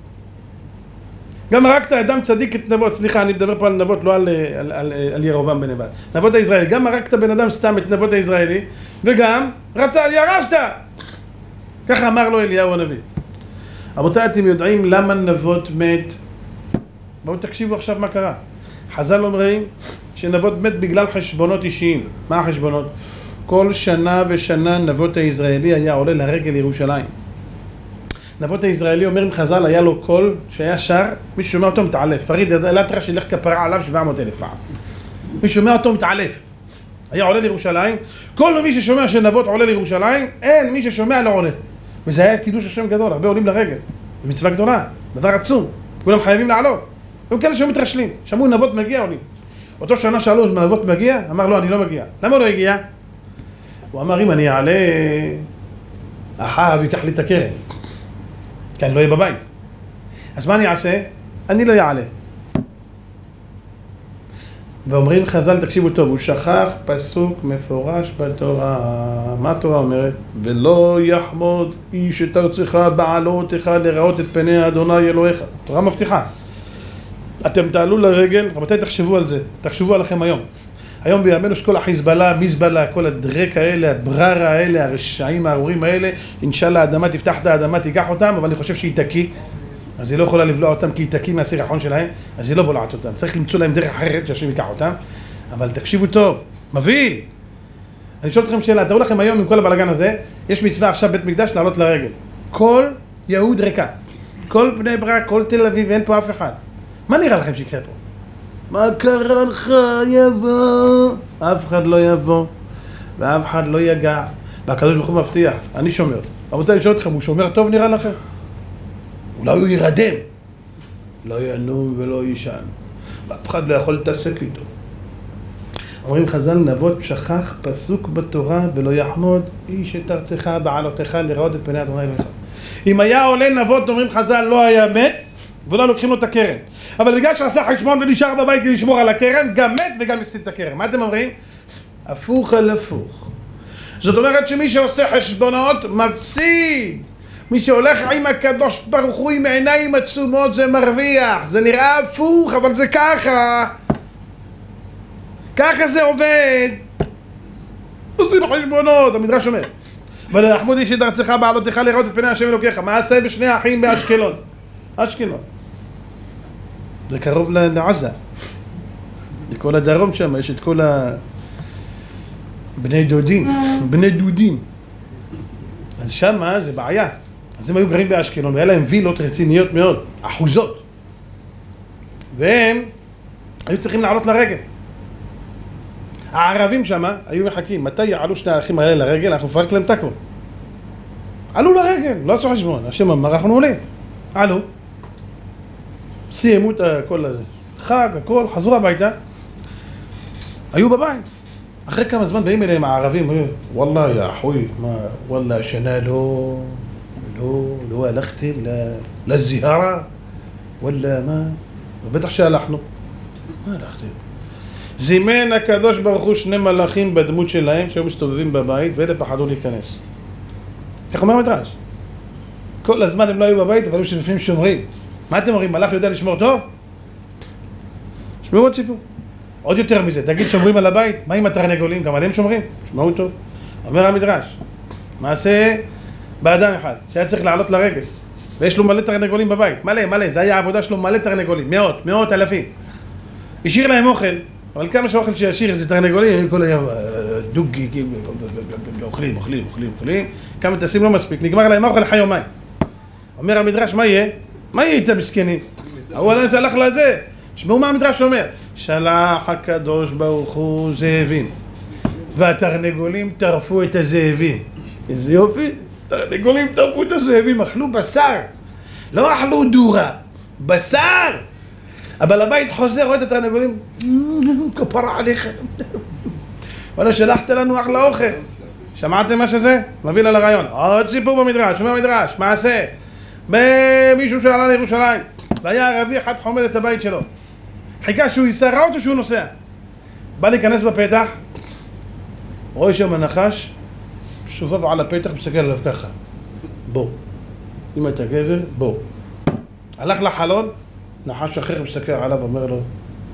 גם הרגת אדם צדיק את נבות, סליחה, אני מדבר פה על נבות, לא על, על, על, על ירבעם בן נבט, נבות הישראלי, גם הרגת בן אדם סתם את נבות הישראלי, וגם רצה, ירשת. ככה אמר לו אליהו הנביא. רבותיי, אתם יודעים למה נבות מת? בואו תקשיבו עכשיו מה קרה. חז"ל אומרים שנבות מת בגלל חשבונות אישיים. מה החשבונות? כל שנה ושנה נבות הישראלי היה עולה לרגל ירושלים. נבות הישראלי אומר עם חז"ל, היה לו קול שהיה שר, מי ששומע אותו מתעלף. פריד אלאטרש שילך כפרה עליו שבע מאות אלף פעם. מי ששומע אותו מתעלף. היה עולה לירושלים. כל מי ששומע שנבות עולה לירושלים, אין מי ששומע לא עולה. וזה היה קידוש השם גדול, הרבה עולים לרגל. זו מצווה גדולה, דבר עצום. כולם חייבים לעלות. הם כאלה שהיו מתרשלים, שמעו נבות מגיע עולים. אותו שנה שאלו אם נבות מגיע, אמר לא, אני לא מגיע. למה הוא לא הגיע? הוא אמר, אם אני אעלה, אחאב ייקח לי את הכרם. כי אני לא אהיה בבית. אז מה אני אעשה? אני לא יעלה. ואומרים חז"ל, תקשיבו טוב, הוא שכח פסוק מפורש בתורה. מה התורה אומרת? ולא יחמוד איש את ארצך בעלותך לראות את פני אדוני אלוהיך. תורה מבטיחה. אתם תעלו לרגל, רבותיי תחשבו על זה, תחשבו עליכם היום. היום בימינו שכל החיזבאללה, מזבאללה, כל הדרק האלה, הבררה האלה, הרשעים הארורים האלה, אינשאללה האדמה תפתח את האדמה, תיקח אותם, אבל אני חושב שהיא תקיא, אז היא לא יכולה לבלוע אותם כי היא תקיא מהסירחון שלהם, אז היא לא בולעת אותם. צריך למצוא להם דרך אחרת שהשם ייקח אותם, אבל תקשיבו טוב, מבהיל. אני שואל אתכם שאלה, תראו לכם היום עם כל הבלגן הזה, יש מצווה עכשיו בית מקדש לעלות לרגל. כל יהוד ריקה, כל בני ברק, כל תל אביב, אין פה אף אחד. מה נראה לכם שיקרה פה? מה קרה לך? יבוא. אף אחד לא יבוא, ואף אחד לא יגע. והקדוש ברוך הוא מבטיח, אני שומר. רבותי, אני שואל אתכם, הוא שומר טוב נראה לכם? אולי הוא ירדם. לא ינום ולא יישן. ואף אחד לא יכול להתעסק איתו. אומרים חז"ל, נבות שכח פסוק בתורה ולא יחמוד איש את ארצך בעלותיך לראות את פני אדוני אלוהיך. אם היה עולה נבות, אומרים חז"ל, לא היה מת ולא לוקחים לו את הקרן. אבל בגלל שעשה חשבון ונשאר בבית לשמור על הקרן, גם מת וגם הפסיד את הקרן. מה אתם אומרים? הפוך על הפוך. זאת אומרת שמי שעושה חשבונות מפסיד. מי שהולך עם הקדוש ברוך הוא עם עיניים עצומות זה מרוויח. זה נראה הפוך, אבל זה ככה. ככה זה עובד. עושים חשבונות, המדרש אומר. ולחמוד איש את ארצך בעלותיך לראות את פני השם אלוקיך. מה עשה בשני האחים באשקלון? אשקלון. זה קרוב לעזה. לכל הדרום שם יש את כל הבני דודים, בני דודים. אז שם זה בעיה. אז הם היו גרים באשקלון והיה להם וילות רציניות מאוד, אחוזות. והם היו צריכים לעלות לרגל. הערבים שם היו מחכים, מתי יעלו שני האחים האלה לרגל? אנחנו נפרק להם תקו. עלו לרגל, לא עשו חשבון, השם אמר, אנחנו עולים. עלו. סיימו את הכל הזה. חג, הכל, חזרו הביתה. היו בבית. אחרי כמה זמן באים אליהם הערבים, וואלה יא אחוי, מה, וואלה שנה לא, לא, לא הלכתם לזיהרה, וואלה מה, ובטח שהלכנו. מה הלכתם? זימן הקדוש ברוך הוא שני מלאכים בדמות שלהם שהיו מסתובבים בבית ואלה פחדו להיכנס. איך אומר המדרש? כל הזמן הם לא היו בבית אבל היו שלפעמים שומרים. מה אתם אומרים? מלאך יודע לשמור טוב? שמעו עוד סיפור. עוד יותר מזה, תגיד שומרים על הבית, מה עם התרנגולים? גם עליהם שומרים? שמעו טוב. אומר המדרש, מעשה באדם אחד שהיה צריך לעלות לרגל ויש לו מלא תרנגולים בבית, מלא מלא, זה היה העבודה שלו, מלא תרנגולים, מאות, מאות אלפים. השאיר להם אוכל, אבל כמה שאוכל שישאיר איזה תרנגולים, כל היום דוגי, אוכלים, אוכלים, אוכלים, אוכלים, כמה תשים לא מספיק, נגמר להם אוכל אחרי יומיים. אומר המדרש, מה יהיה? מה יהיה איתה מסכנים? הוא הלך לזה. שמעו מה המדרש אומר, שלח הקדוש ברוך הוא זאבים והתרנגולים טרפו את הזאבים. איזה יופי, תרנגולים טרפו את הזאבים, אכלו בשר, לא אכלו דורה, בשר. אבל הבית חוזר, רואה את התרנגולים, כפרה עליכם. וואלה, שלחת לנו אחלה אוכל. שמעתם מה שזה? מביא לה לרעיון. עוד סיפור במדרש, שומע מדרש, מעשה. מישהו שעלה לירושלים, והיה ערבי אחד חומד את הבית שלו. חיכה שהוא ייסע, ראה אותו שהוא נוסע. בא להיכנס בפתח, רואה שם הנחש, שופף על הפתח, מסתכל עליו ככה. בוא. אם אתה גבר, בוא. הלך לחלון, נחש אחר מסתכל עליו, אומר לו,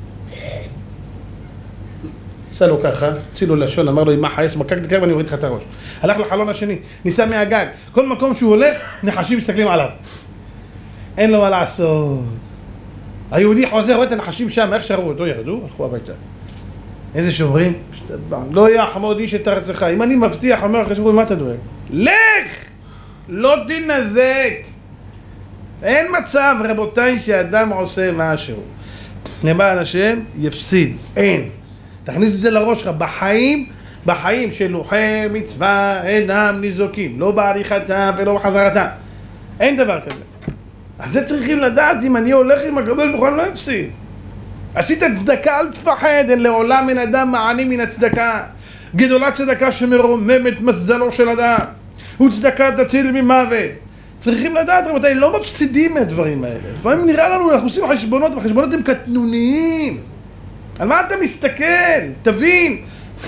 עשה לו ככה, הציל לו לשון, אמר לו, אם מה חייס מקק דקר ואני אוריד לך את הראש. הלך לחלון השני, ניסה מהגג, כל מקום שהוא הולך, נחשים מסתכלים עליו. אין לו מה לעשות. היהודי חוזר, רואה את הנחשים שם, איך שרו אותו, ירדו, הלכו הביתה. איזה שומרים? לא יחמוד איש את ארצך. אם אני מבטיח, אומר, כשברו, מה אתה דואג? לך! לא תנזק! אין מצב, רבותיי, שאדם עושה משהו. למען השם, יפסיד. אין. תכניס את זה לראש שלך. בחיים, בחיים שלוחי מצווה אינם ניזוקים. לא בעריכתם ולא בחזרתם. אין דבר כזה. אז זה צריכים לדעת, אם אני הולך עם הקדוש ברוך הוא, אני לא אפסיד. עשית צדקה, אל תפחד, אין לעולם אין אדם מעני מן הצדקה. גדולה צדקה שמרוממת מזלו של אדם. הוא צדקה תציל ממוות. צריכים לדעת, רבותיי, לא מפסידים מהדברים האלה. לפעמים נראה לנו, אנחנו עושים חשבונות, והחשבונות הם קטנוניים. על מה אתה מסתכל? תבין.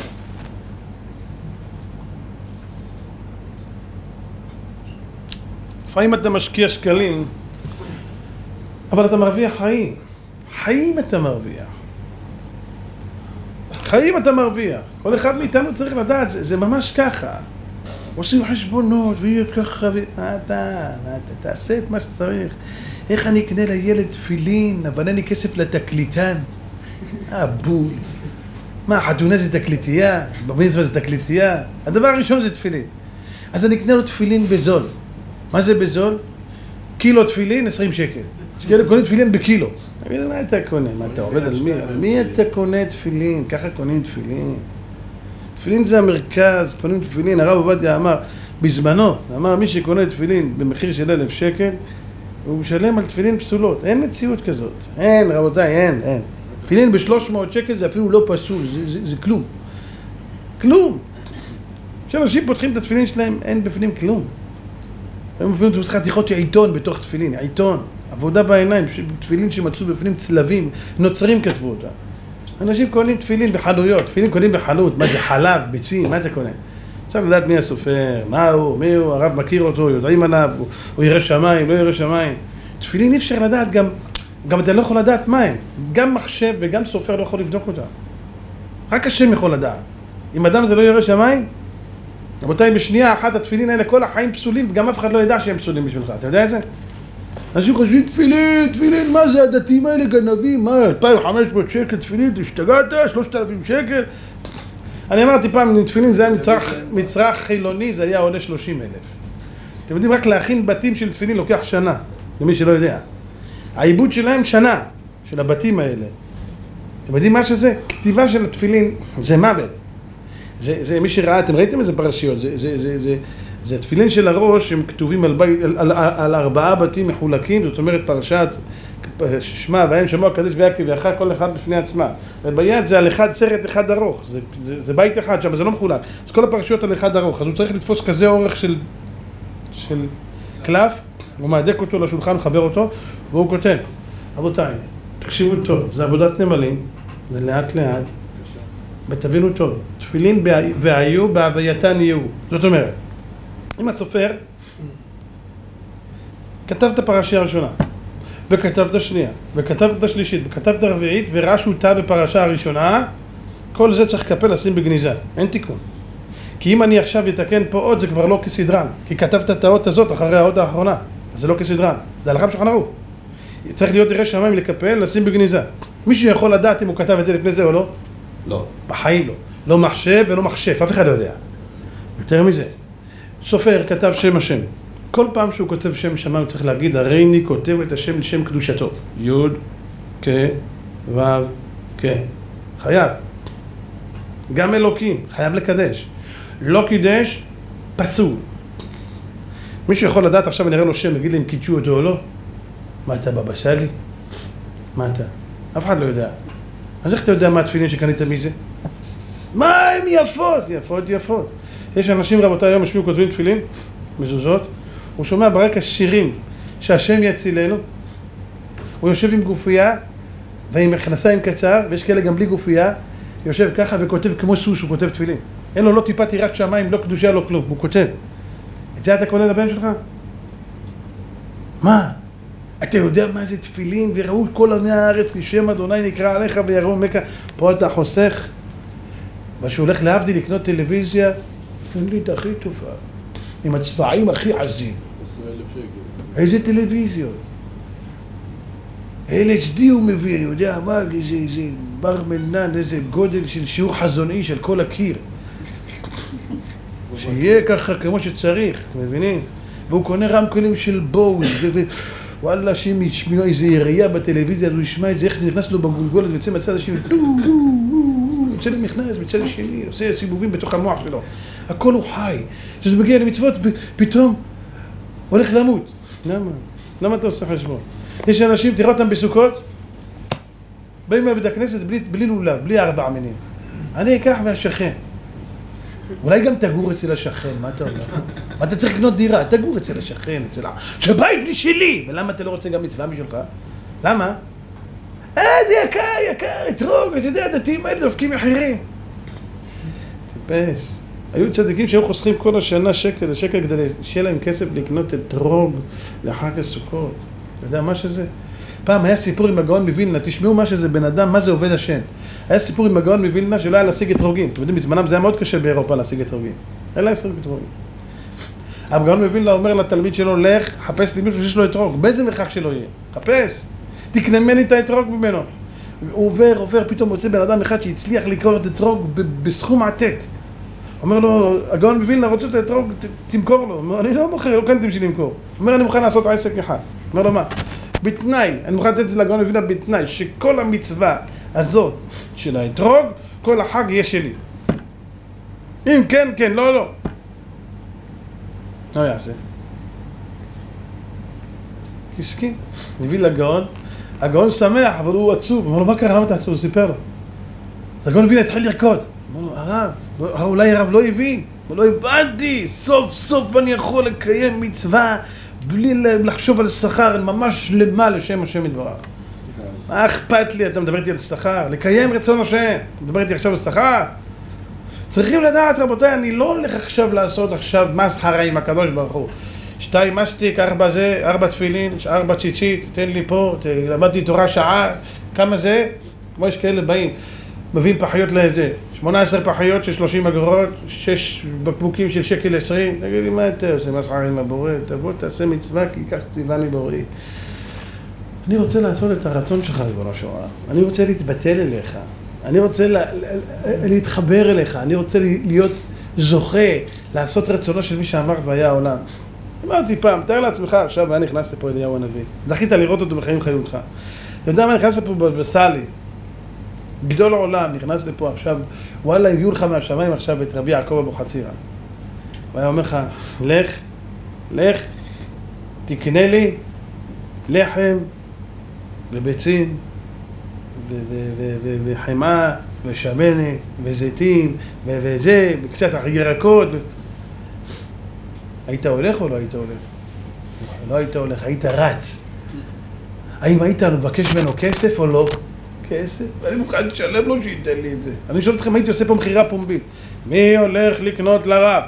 לפעמים אתה משקיע שקלים, אבל אתה מרוויח חיים. חיים אתה מרוויח. חיים אתה מרוויח. כל אחד מאיתנו צריך לדעת, זה, זה ממש ככה. עושים חשבונות, ויהיה ככה, ו... מה אתה, מה אתה, תעשה את מה שצריך. איך אני אקנה לילד תפילין, אבל אין לי כסף לתקליטן? אה, בול. מה, חתונה זה תקליטייה? במצווה זה תקליטייה? הדבר הראשון זה תפילין. אז אני אקנה לו תפילין בזול. מה זה בזול? קילו תפילין, עשרים שקל. שכאלה קונים תפילין בקילו. תגיד, מה אתה קונה? מה אתה עובד על מי? על מי אתה קונה תפילין? ככה קונים תפילין. תפילין זה המרכז, קונים תפילין. הרב עובדיה אמר, בזמנו, אמר, מי שקונה תפילין במחיר של אלף שקל, הוא משלם על תפילין פסולות. אין מציאות כזאת. אין, רבותיי, אין, אין. תפילין ב-שלוש מאות שקל זה אפילו לא פסול, זה, זה, זה כלום. כלום. כשאנשים פותחים את התפילין שלהם, אין בפנים כלום. הם מבינים, אתה צריך לראות עיתון בתוך תפילין, עיתון. עבודה בעיניים, תפילין שמצאו בפנים צלבים, נוצרים כתבו אותה. אנשים קונים תפילין בחלויות, תפילין קונים בחלות, מה זה חלב, ביצים, מה אתה קונה? צריך לדעת מי הסופר, מה הוא, מי הוא, הרב מכיר אותו, יודעים עליו, הוא, הוא ירא שמיים, לא ירא שמיים. תפילין אי אפשר לדעת, גם, גם אתה לא יכול לדעת מה הם. גם מחשב וגם סופר לא יכול לבדוק אותה. רק השם יכול לדעת. אם אדם זה לא ירא שמיים, רבותיי, בשנייה אחת התפילין האלה, כל החיים פסולים, וגם אף אחד לא ידע שהם פסולים בשבילך. אתה יודע את זה? אנשים חושבים, תפילין, תפילין, מה זה הדתיים האלה גנבים? מה, אלפיים וחמש מאות שקל תפילין, תשתגעת, שלושת אלפים שקל? אני אמרתי פעם, תפילין זה היה מצרך, מצרך חילוני, זה היה עולה שלושים אלף. אתם יודעים, רק להכין בתים של תפילין לוקח שנה, למי שלא יודע. העיבוד שלהם שנה, של הבתים האלה. אתם יודעים מה שזה? כתיבה של התפילין זה מוות. זה, זה מי שראה, אתם ראיתם איזה פרשיות, זה, זה, זה, זה, זה התפילין של הראש, הם כתובים על, על, על, על ארבעה בתים מחולקים, זאת אומרת פרשת שמע והם שמוע הקדש ויקי ואחר כל אחד בפני עצמה. וביד זה על אחד סרט אחד ארוך, זה, זה, זה בית אחד שם, זה לא מחולק. אז כל הפרשיות על אחד ארוך, אז הוא צריך לתפוס כזה אורך של, של קלף, הוא מעדק אותו לשולחן, מחבר אותו, והוא כותב, רבותיי, תקשיבו טוב, זה עבודת נמלים, זה לאט לאט, ותבינו טוב, תפילין והיו בהווייתן יהיו. זאת אומרת, אם הסופר כתב את הפרשה הראשונה, וכתב את השנייה, וכתב את השלישית, וכתב את הרביעית, וראה שהוא טעה בפרשה הראשונה, כל זה צריך לקפל לשים בגניזה, אין תיקון. כי אם אני עכשיו אתקן פה עוד, זה כבר לא כסדרן, כי כתבת את האות הזאת אחרי האות האחרונה, אז זה לא כסדרן, זה הלכה בשולחן ערוך. צריך להיות ירא שמיים לקפל, לשים בגניזה. מישהו יכול לדעת אם הוא כתב את זה לפני זה או לא? לא. בחיים לא. לא מחשב ולא מחשף, אף אחד לא יודע. יותר מזה. סופר כתב שם השם. כל פעם שהוא כותב שם שמיים הוא צריך להגיד, הרי אני כותב את השם לשם קדושתו. י' כ' ו' כ'. חייב. גם אלוקים, חייב לקדש. לא קידש, פסול. מישהו יכול לדעת, עכשיו אני אראה לו שם, נגיד לי אם קידשו אותו או לא? מה אתה בבא סאלי? מה אתה? אף אחד לא יודע. אז איך אתה יודע מה התפילין שקנית מזה? מה הם יפות? יפות, יפות. יש אנשים רבותיי היום משמיעו כותבים תפילין, מזוזות, הוא שומע ברקע שירים שהשם יצילנו, הוא יושב עם גופייה ועם מכנסיים קצר, ויש כאלה גם בלי גופייה, יושב ככה וכותב כמו סוס, הוא כותב תפילין. אין לו לא טיפת יראת שמיים, לא קדושה, לא כלום, הוא כותב. את זה אתה קונה לבן שלך? מה? אתה יודע מה זה תפילין, וראו כל עמי הארץ, כי שם אדוני נקרא עליך ויראו מקה. פה אתה חוסך, ושהוא הולך להבדיל לקנות טלוויזיה, פנלית הכי טובה, עם הצבעים הכי עזים. עשרים אלף שקל. איזה טלוויזיות? אל אייץ' די הוא מביא, אני יודע מה, איזה, איזה בר מנן, איזה גודל של שיעור חזוני של כל הקיר. שיהיה ככה כמו שצריך, אתם מבינים? והוא קונה רמקולים של בוז, וואלה, שאם ישמיעו איזה ירייה בטלוויזיה, אז הוא ישמע את זה, איך זה נכנס לו בגולגולת, ויוצא מהצד השני, יוצא למכנס, מצד השני, עושה סיבובים בתוך המוח שלו. הכל הוא חי. כשזה מגיע למצוות, פתאום הולך למות. למה? למה אתה עושה חשבון? יש אנשים, תראה אותם בסוכות, באים לבית הכנסת בלי, בלי לולב, בלי ארבע מינים. אני אקח מהשכן. אולי גם תגור אצל השכן, מה אתה אומר? מה אתה צריך לקנות דירה? תגור אצל השכן, אצל ה... שבית לי שלי! ולמה אתה לא רוצה גם מצווה משלך? למה? אה, זה יקר, יקר, אתרוג, אתה יודע, דתיים האלה דופקים אחרים. טיפש. היו צדיקים שהיו חוסכים כל השנה שקל לשקל כדי שיהיה להם כסף לקנות אתרוג לחג הסוכות. אתה יודע מה שזה? פעם היה סיפור עם הגאון מווילנה, תשמעו מה שזה בן אדם, מה זה עובד השם. היה סיפור עם הגאון מווילנה שלא היה להשיג אתרוגים. אתם יודעים, בזמנם זה היה מאוד קשה באירופה להשיג אתרוגים. אין לה להשיג אתרוגים. הגאון מווילנה אומר לתלמיד שלו, לך, חפש לי מישהו שיש לו אתרוג, באיזה מרחק שלו יהיה. חפש, תקנה ממני את האתרוג ממנו. הוא עובר, עובר, פתאום מוצא בן אדם אחד שהצליח לקרוא לו את אתרוג בסכום עתק. אומר לו, הגאון מווילנה רוצה את האתרוג, תמכור לו. אומר, אני לא מוכר, לא קנתם שלי למכור. אומר, אני מוכן לעשות עסק אחד. אומר לו, מה? בתנאי, אני מוכן לתת את זה לגאון מווילנה בתנאי, שכל המצווה הזאת של האתרוג, כל החג יהיה שלי. אם כן, כן, לא, לא. לא יעשה. הסכים, מביא לגאון, הגאון שמח, אבל הוא עצוב. אומר לו, מה קרה? למה אתה עצוב? הוא סיפר לו. אז הגאון מווילנה התחיל לרקוד. אמר לו, הרב, אולי הרב לא הבין, אבל לא הבנתי, סוף סוף אני יכול לקיים מצווה בלי לחשוב על שכר, ממש שלמה לשם השם יתברך. מה אכפת לי? אתה מדבר איתי על שכר? לקיים רצון השם. מדבר איתי עכשיו על שכר? צריכים לדעת, רבותיי, אני לא הולך עכשיו לעשות עכשיו מסחרה עם הקדוש ברוך הוא. שתיים מסטיק, ארבע זה, ארבע תפילין, ארבע ציצית, תן לי פה, למדתי תורה שעה, כמה זה? כמו יש כאלה באים. מביאים פחיות לזה, שמונה עשרה פחיות של שלושים אגורות, שש בקבוקים של שקל עשרים, תגיד לי מה אתה עושה מסחר עם הבורא, תבוא תעשה מצווה כי כך ציווני בוראי. אני רוצה לעשות את הרצון שלך ריבונו של עולם, אני רוצה להתבטל אליך, אני רוצה לה, להתחבר אליך, אני רוצה להיות זוכה, לעשות רצונו של מי שאמר והיה העולם. אמרתי פעם, תאר לעצמך, עכשיו היה נכנס לפה אליהו הנביא, זכית לראות אותו בחיים חיותך. אתה יודע מה נכנס לפה בסלי? גדול העולם, נכנס לפה עכשיו, וואלה, הביאו לך מהשמיים עכשיו את רבי יעקב אבוחצירא. והיה אומר לך, לך, לך, תקנה לי לחם וביצים וחמאה ושמנת וזיתים וזה, וקצת ירקות. היית הולך או לא היית הולך? לא היית הולך, היית רץ. האם היית מבקש ממנו כסף או לא? כסף? ואני מוכן לשלם לו שייתן לי את זה. אני שואל אתכם, הייתי עושה פה מחירה פומבית. מי הולך לקנות לרב?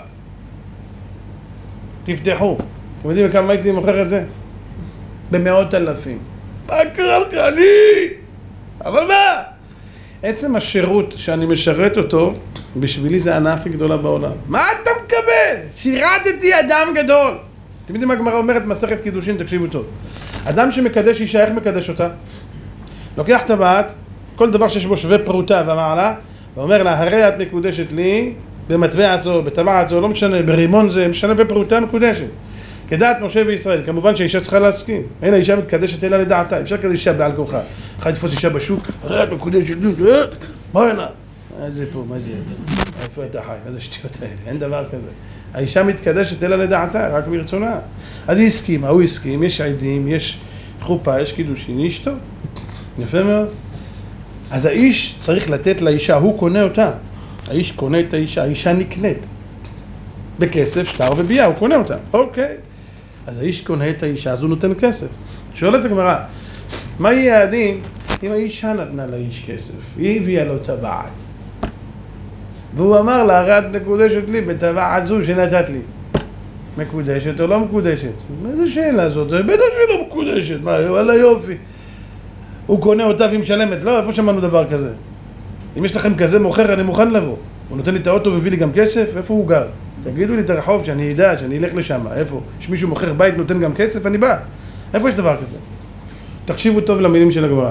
תפתחו. אתם יודעים בכמה הייתי מוכר את זה? במאות אלפים. מה קרה לך? אני! אבל מה? עצם השירות שאני משרת אותו, בשבילי זה ההנאה הכי גדולה בעולם. מה אתה מקבל? שירתתי אדם גדול. אתם יודעים מה הגמרא אומרת מסכת קידושין, תקשיבו טוב. אדם שמקדש אישה, איך מקדש אותה? לוקח טבעת, כל דבר שיש בו שווה פרוטה ומעלה, ואומר לה, הרי את מקודשת לי, במטבע זו, בטבעת זו, לא משנה, ברימון זה, משנה בפרוטה מקודשת. כדעת משה וישראל, כמובן שהאישה צריכה להסכים. אין האישה מתקדשת אלא לדעתה, אפשר כזה אישה בעל כוחה. אחד תפוס אישה בשוק, הרי את מקודשת לי, מה הנה? מה זה פה, מה זה? איפה אתה חי? מה זה שטויות האלה? אין דבר כזה. האישה מתקדשת אלא לדעתה, רק מרצונה. אז היא הסכימה, הוא הסכים, יש עדים, יש חופה, יש קידושין, היא אשתו. יפה מאוד. אז האיש צריך לתת לאישה, הוא קונה אותה. האיש קונה את האישה, האישה נקנית. בכסף, שטר ובייה, הוא קונה אותה. אוקיי. אז האיש קונה את האישה, אז הוא נותן כסף. שואלת הגמרא, מה יהיה הדין אם האישה נתנה לאיש כסף? היא הביאה לו טבעת. והוא אמר לה, הרי את מקודשת לי בטבעת זו שנתת לי. מקודשת או לא מקודשת? מה זה שאלה זאת? זה בטח שלא מקודשת. מה, וואלה יופי. הוא קונה אותה והיא משלמת. לא, איפה שמענו דבר כזה? אם יש לכם כזה מוכר, אני מוכן לבוא. הוא נותן לי את האוטו ומביא לי גם כסף? איפה הוא גר? תגידו לי את הרחוב שאני אדע, שאני אלך לשם. איפה? יש מישהו מוכר בית נותן גם כסף? אני בא. איפה יש דבר כזה? תקשיבו טוב למילים של הגמרא.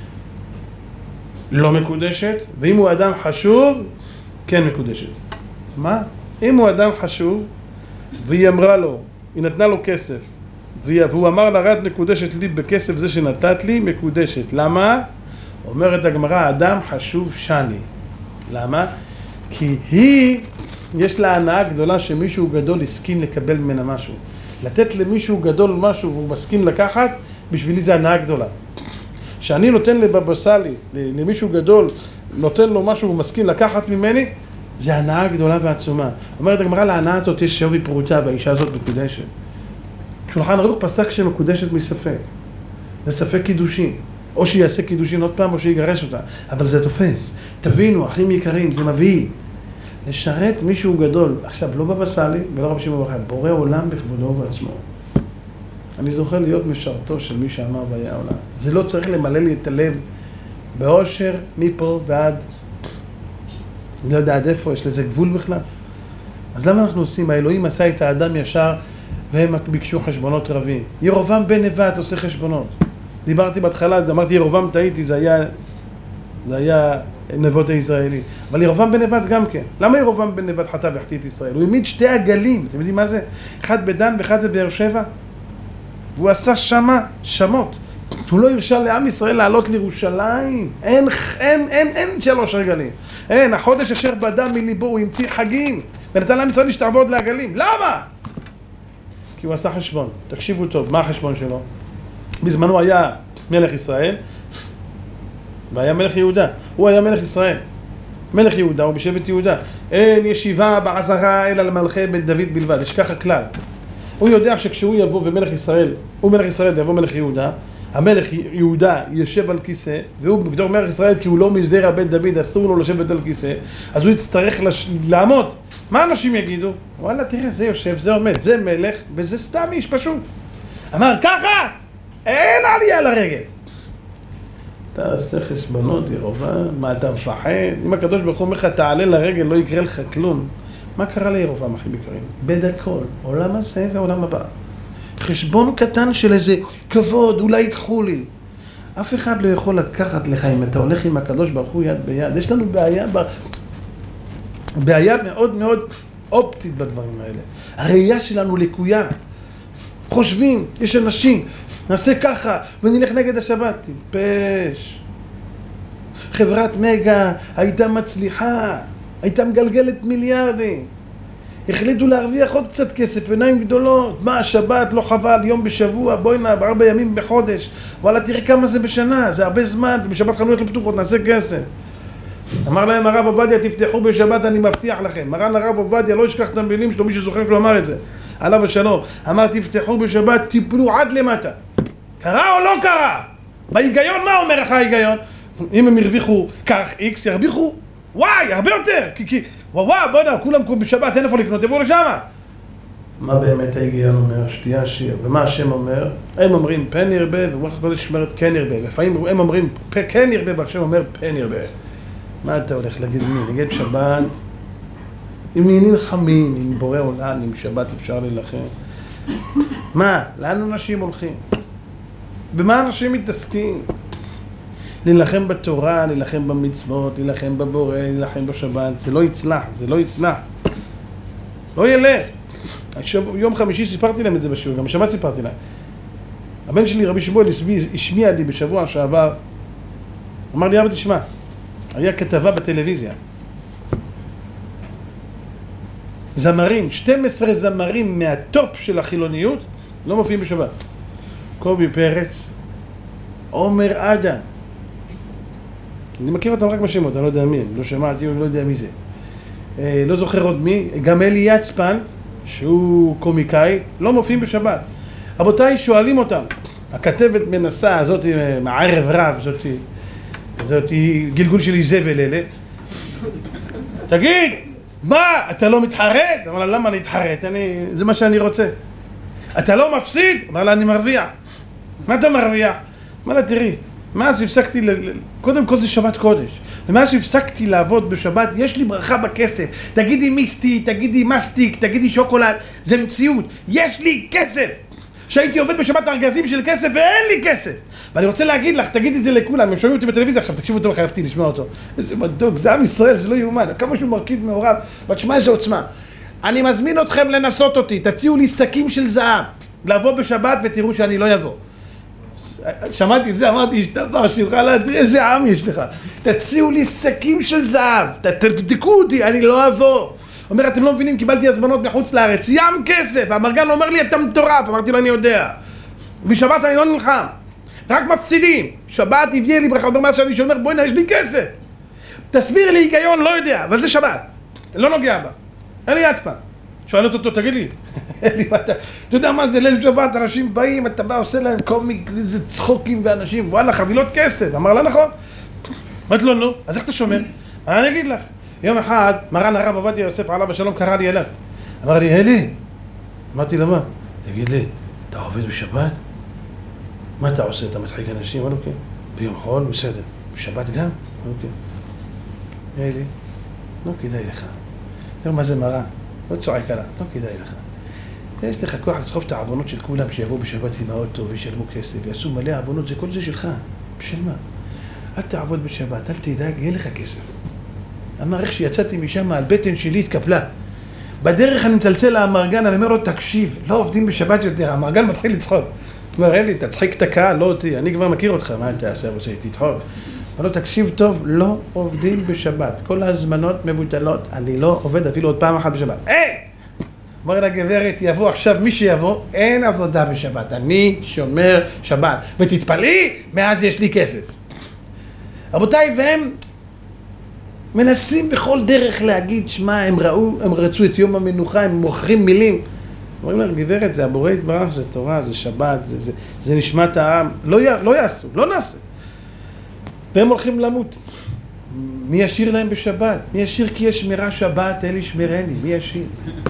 לא מקודשת, ואם הוא אדם חשוב, כן מקודשת. מה? אם הוא אדם חשוב, והיא אמרה לו, היא נתנה לו כסף, והוא אמר לה, את מקודשת לי בכסף זה שנתת לי, מקודשת. למה? אומרת הגמרא, אדם חשוב שני. למה? כי היא, יש לה הנאה גדולה שמישהו גדול הסכים לקבל ממנה משהו. לתת למישהו גדול משהו והוא מסכים לקחת, בשבילי זה הנאה גדולה. שאני נותן לבבא סאלי, למישהו גדול, נותן לו משהו והוא מסכים לקחת ממני, זה הנאה גדולה ועצומה. אומרת הגמרא, להנאה הזאת יש שווי פרוטה והאישה הזאת מקודשת. שולחן ערוך פסק שמקודשת מספק. זה ספק קידושין. או שיעשה קידושין עוד פעם או שיגרש אותה. אבל זה תופס. תבינו, אחים יקרים, זה מביא. לשרת מישהו גדול. עכשיו, לא בבא סאלי ולא רבי שמעון בר יוחאי, בורא עולם בכבודו ובעצמו. אני זוכר להיות משרתו של מי שאמר והיה עולם. זה לא צריך למלא לי את הלב באושר מפה ועד, אני לא יודע עד איפה, יש לזה גבול בכלל. אז למה אנחנו עושים? האלוהים עשה את האדם ישר והם ביקשו חשבונות רבים. ירובעם בן נבט עושה חשבונות. דיברתי בהתחלה, אמרתי ירובעם טעיתי, זה היה, זה היה נבות הישראלי. אבל ירובעם בן נבט גם כן. למה ירובעם בן נבט חטא והחטיא את ישראל? הוא העמיד שתי עגלים, אתם יודעים מה זה? אחד בדן ואחד בבאר שבע. והוא עשה שמה שמות. הוא לא הרשה לעם ישראל לעלות לירושלים. אין, אין, אין, אין שלוש רגלים. אין, החודש אשר בדם מליבו, הוא המציא חגים. ונתן לעם ישראל שתעבוד לעגלים. למה? כי הוא עשה חשבון. תקשיבו טוב, מה החשבון שלו? בזמנו היה מלך ישראל, והיה מלך יהודה. הוא היה מלך ישראל. מלך יהודה הוא בשבט יהודה. אין ישיבה בעזרה אלא למלכי בית דוד בלבד. יש ככה כלל. הוא יודע שכשהוא יבוא ומלך ישראל, הוא מלך ישראל ויבוא מלך יהודה, המלך יהודה יושב על כיסא, והוא בגדור מלך ישראל כי הוא לא מזרע בית דוד, אסור לו לשבת על כיסא, אז הוא יצטרך לש... לעמוד. מה אנשים יגידו? וואלה, תראה, זה יושב, זה עומד, זה מלך, וזה סתם איש פשוט. אמר, ככה, אין עלייה לרגל. אתה עושה חשבונות, ירובעם, מה אתה מפחד? אם הקדוש ברוך הוא אומר לך, תעלה לרגל, לא יקרה לך כלום. מה קרה לירובעם, אחי ביקרים? איבד הכל, עולם הזה ועולם הבא. חשבון קטן של איזה כבוד, אולי ייקחו לי. אף אחד לא יכול לקחת לך אם אתה הולך עם הקדוש ברוך הוא יד ביד. יש לנו בעיה, בעיה מאוד מאוד אופטית בדברים האלה. הראייה שלנו לקויה. חושבים, יש אנשים, נעשה ככה ונלך נגד השבת. טיפש. חברת מגה הייתה מצליחה, הייתה מגלגלת מיליארדים. החליטו להרוויח עוד קצת כסף, עיניים גדולות. מה, השבת לא חבל, יום בשבוע, בואי נע, ארבע ימים בחודש. וואלה, תראה כמה זה בשנה, זה הרבה זמן, בשבת חנויות לא פתוחות, נעשה כסף. אמר להם הרב עובדיה, תפתחו בשבת, אני מבטיח לכם. מרן הרב עובדיה, לא ישכח את המילים שלו, מי שזוכר שהוא אמר את זה. עליו השלום. אמר, תפתחו בשבת, תיפלו עד למטה. קרה או לא קרה? בהיגיון, מה אומר לך ההיגיון? אם הם הרוויחו כך, איקס, ירוויחו וואי, הרבה יותר. כי, כי, וואו, בוא נע, כולם בשבת, אין איפה לקנות, תבואו לשם. מה באמת ההיגיון אומר? שתהיה שיר. ומה השם אומר? הם אומרים פן ירבה, ורוח הקודש אומרת כן ירבה. לפעמים הם אומרים כן ירבה, והשם אומר פן ירבה. מה אתה הולך להגיד מי? נגד שבת? עם עניינים חמים, עם בורא עולם, עם שבת אפשר להילחם. מה? לאן אנשים הולכים? במה אנשים מתעסקים? להילחם בתורה, להילחם במצוות, להילחם בבורא, להילחם בשבת. זה לא יצלח, זה לא יצלח. לא ילך. יום חמישי סיפרתי להם את זה בשיעור, גם בשבת סיפרתי להם. הבן שלי, רבי שמואל, השמיע לי בשבוע שעבר, אמר לי, אבא תשמע, היה כתבה בטלוויזיה. זמרים, שנים עשר זמרים מהטופ של החילוניות, לא מופיעים בשבת. קובי פרץ, עומר אדם. אני מכיר אותם רק בשמות, אני לא יודע מי, לא שמעתי, אני לא יודע מי זה. אה, לא זוכר עוד מי, גם אלי יצפן, שהוא קומיקאי, לא מופיעים בשבת. רבותיי, שואלים אותם, הכתבת מנסה, זאת מערב רב, זאת, זאת גלגול של איזבל אלה. תגיד, מה, אתה לא מתחרט? אמר לה, למה אני אתחרט? אני, זה מה שאני רוצה. אתה לא מפסיד? אמר לה, אני מרוויח. מה אתה מרוויח? אמר לה, תראי, מאז הפסקתי, ל... קודם כל זה שבת קודש. ומאז שהפסקתי לעבוד בשבת, יש לי ברכה בכסף. תגידי מיסטי, תגידי מסטיק, תגידי שוקולד, זה מציאות. יש לי כסף! שהייתי עובד בשבת ארגזים של כסף ואין לי כסף. ואני רוצה להגיד לך, תגידי את זה לכולם, הם שומעים אותי בטלוויזיה עכשיו, תקשיבו אותו, חייבתי לשמוע אותו. איזה מדוק, זה עם ישראל, זה לא יאומן. כמה שהוא מרכיב מעורב, ותשמע איזה עוצמה. אני מזמין אתכם לנסות אותי, תציעו לי שקים של זהב, לעבוד בשבת ותראו שאני לא יבוא. שמעתי את זה, אמרתי, השתבר, שיוכל להדרי, איזה עם יש לך. תציעו לי שקים של זהב, תבדקו אותי, אני לא אבוא. אומר, אתם לא מבינים, קיבלתי הזמנות מחוץ לארץ, ים כסף, והמרגן אומר לי, אתה מטורף, אמרתי לו, אני יודע. בשבת אני לא נלחם, רק מפסידים. שבת הביאה לי ברכה, אומר מה שאני שאומר, בואי נה, יש לי כסף. תסביר לי היגיון, לא יודע, אבל זה שבת, לא נוגע בה. אין לי יצפן. שואלת אותו, תגיד לי, אתה יודע מה זה ליל שבת, אנשים באים, אתה בא, עושה להם קומיק, איזה צחוקים ואנשים, וואלה, חבילות כסף. אמר לה, נכון. אמרת לו, נו, אז איך אתה שומר? אני אגיד לך. יום אחד, מרן הרב עובדיה יוסף עליו השלום קרא לי אליו. אמר לי, אלי, אמרתי לו, מה? תגיד לי, אתה עובד בשבת? מה אתה עושה? אתה מצחיק אנשים? אמר לו, כן. ביום חול? בסדר. בשבת גם? אוקיי. היי לי, לא כדאי לך. תראה מה זה מראה, לא צועק עליו, לא כדאי לך. יש לך כוח לסחוב את העוונות של כולם שיבואו בשבת עם האוטו וישלמו כסף ויעשו מלא עוונות, זה כל זה שלך. בשביל מה? אל תעבוד בשבת, אל תדאג, יהיה לך כסף. אמר, איך שיצאתי משם, על בטן שלי התקפלה. בדרך אני מצלצל לאמרגן, אני אומר לו, תקשיב, לא עובדים בשבת יותר, האמרגן מתחיל לצחוק. הוא אומר, אלי, תצחיק את הקהל, לא אותי, אני כבר מכיר אותך, מה אתה עכשיו עושה? תצחוק. אמר לו, תקשיב טוב, לא עובדים בשבת. כל ההזמנות מבוטלות, אני לא עובד אפילו עוד פעם אחת בשבת. היי! אומר לגברת, יבוא עכשיו מי שיבוא, אין עבודה בשבת, אני שומר שבת. ותתפלאי, מאז יש לי כסף. רבותיי, והם מנסים בכל דרך להגיד, שמה, הם ראו, הם רצו את יום המנוחה, הם מוכרים מילים. אומרים לה, גברת, זה הבורא יתברך, זה תורה, זה שבת, זה, זה, זה נשמת העם. לא, לא יעשו, לא נעשה. והם הולכים למות. מי ישיר להם בשבת? מי ישיר כי יש שמירה שבת, אלי שמרני, מי ישיר?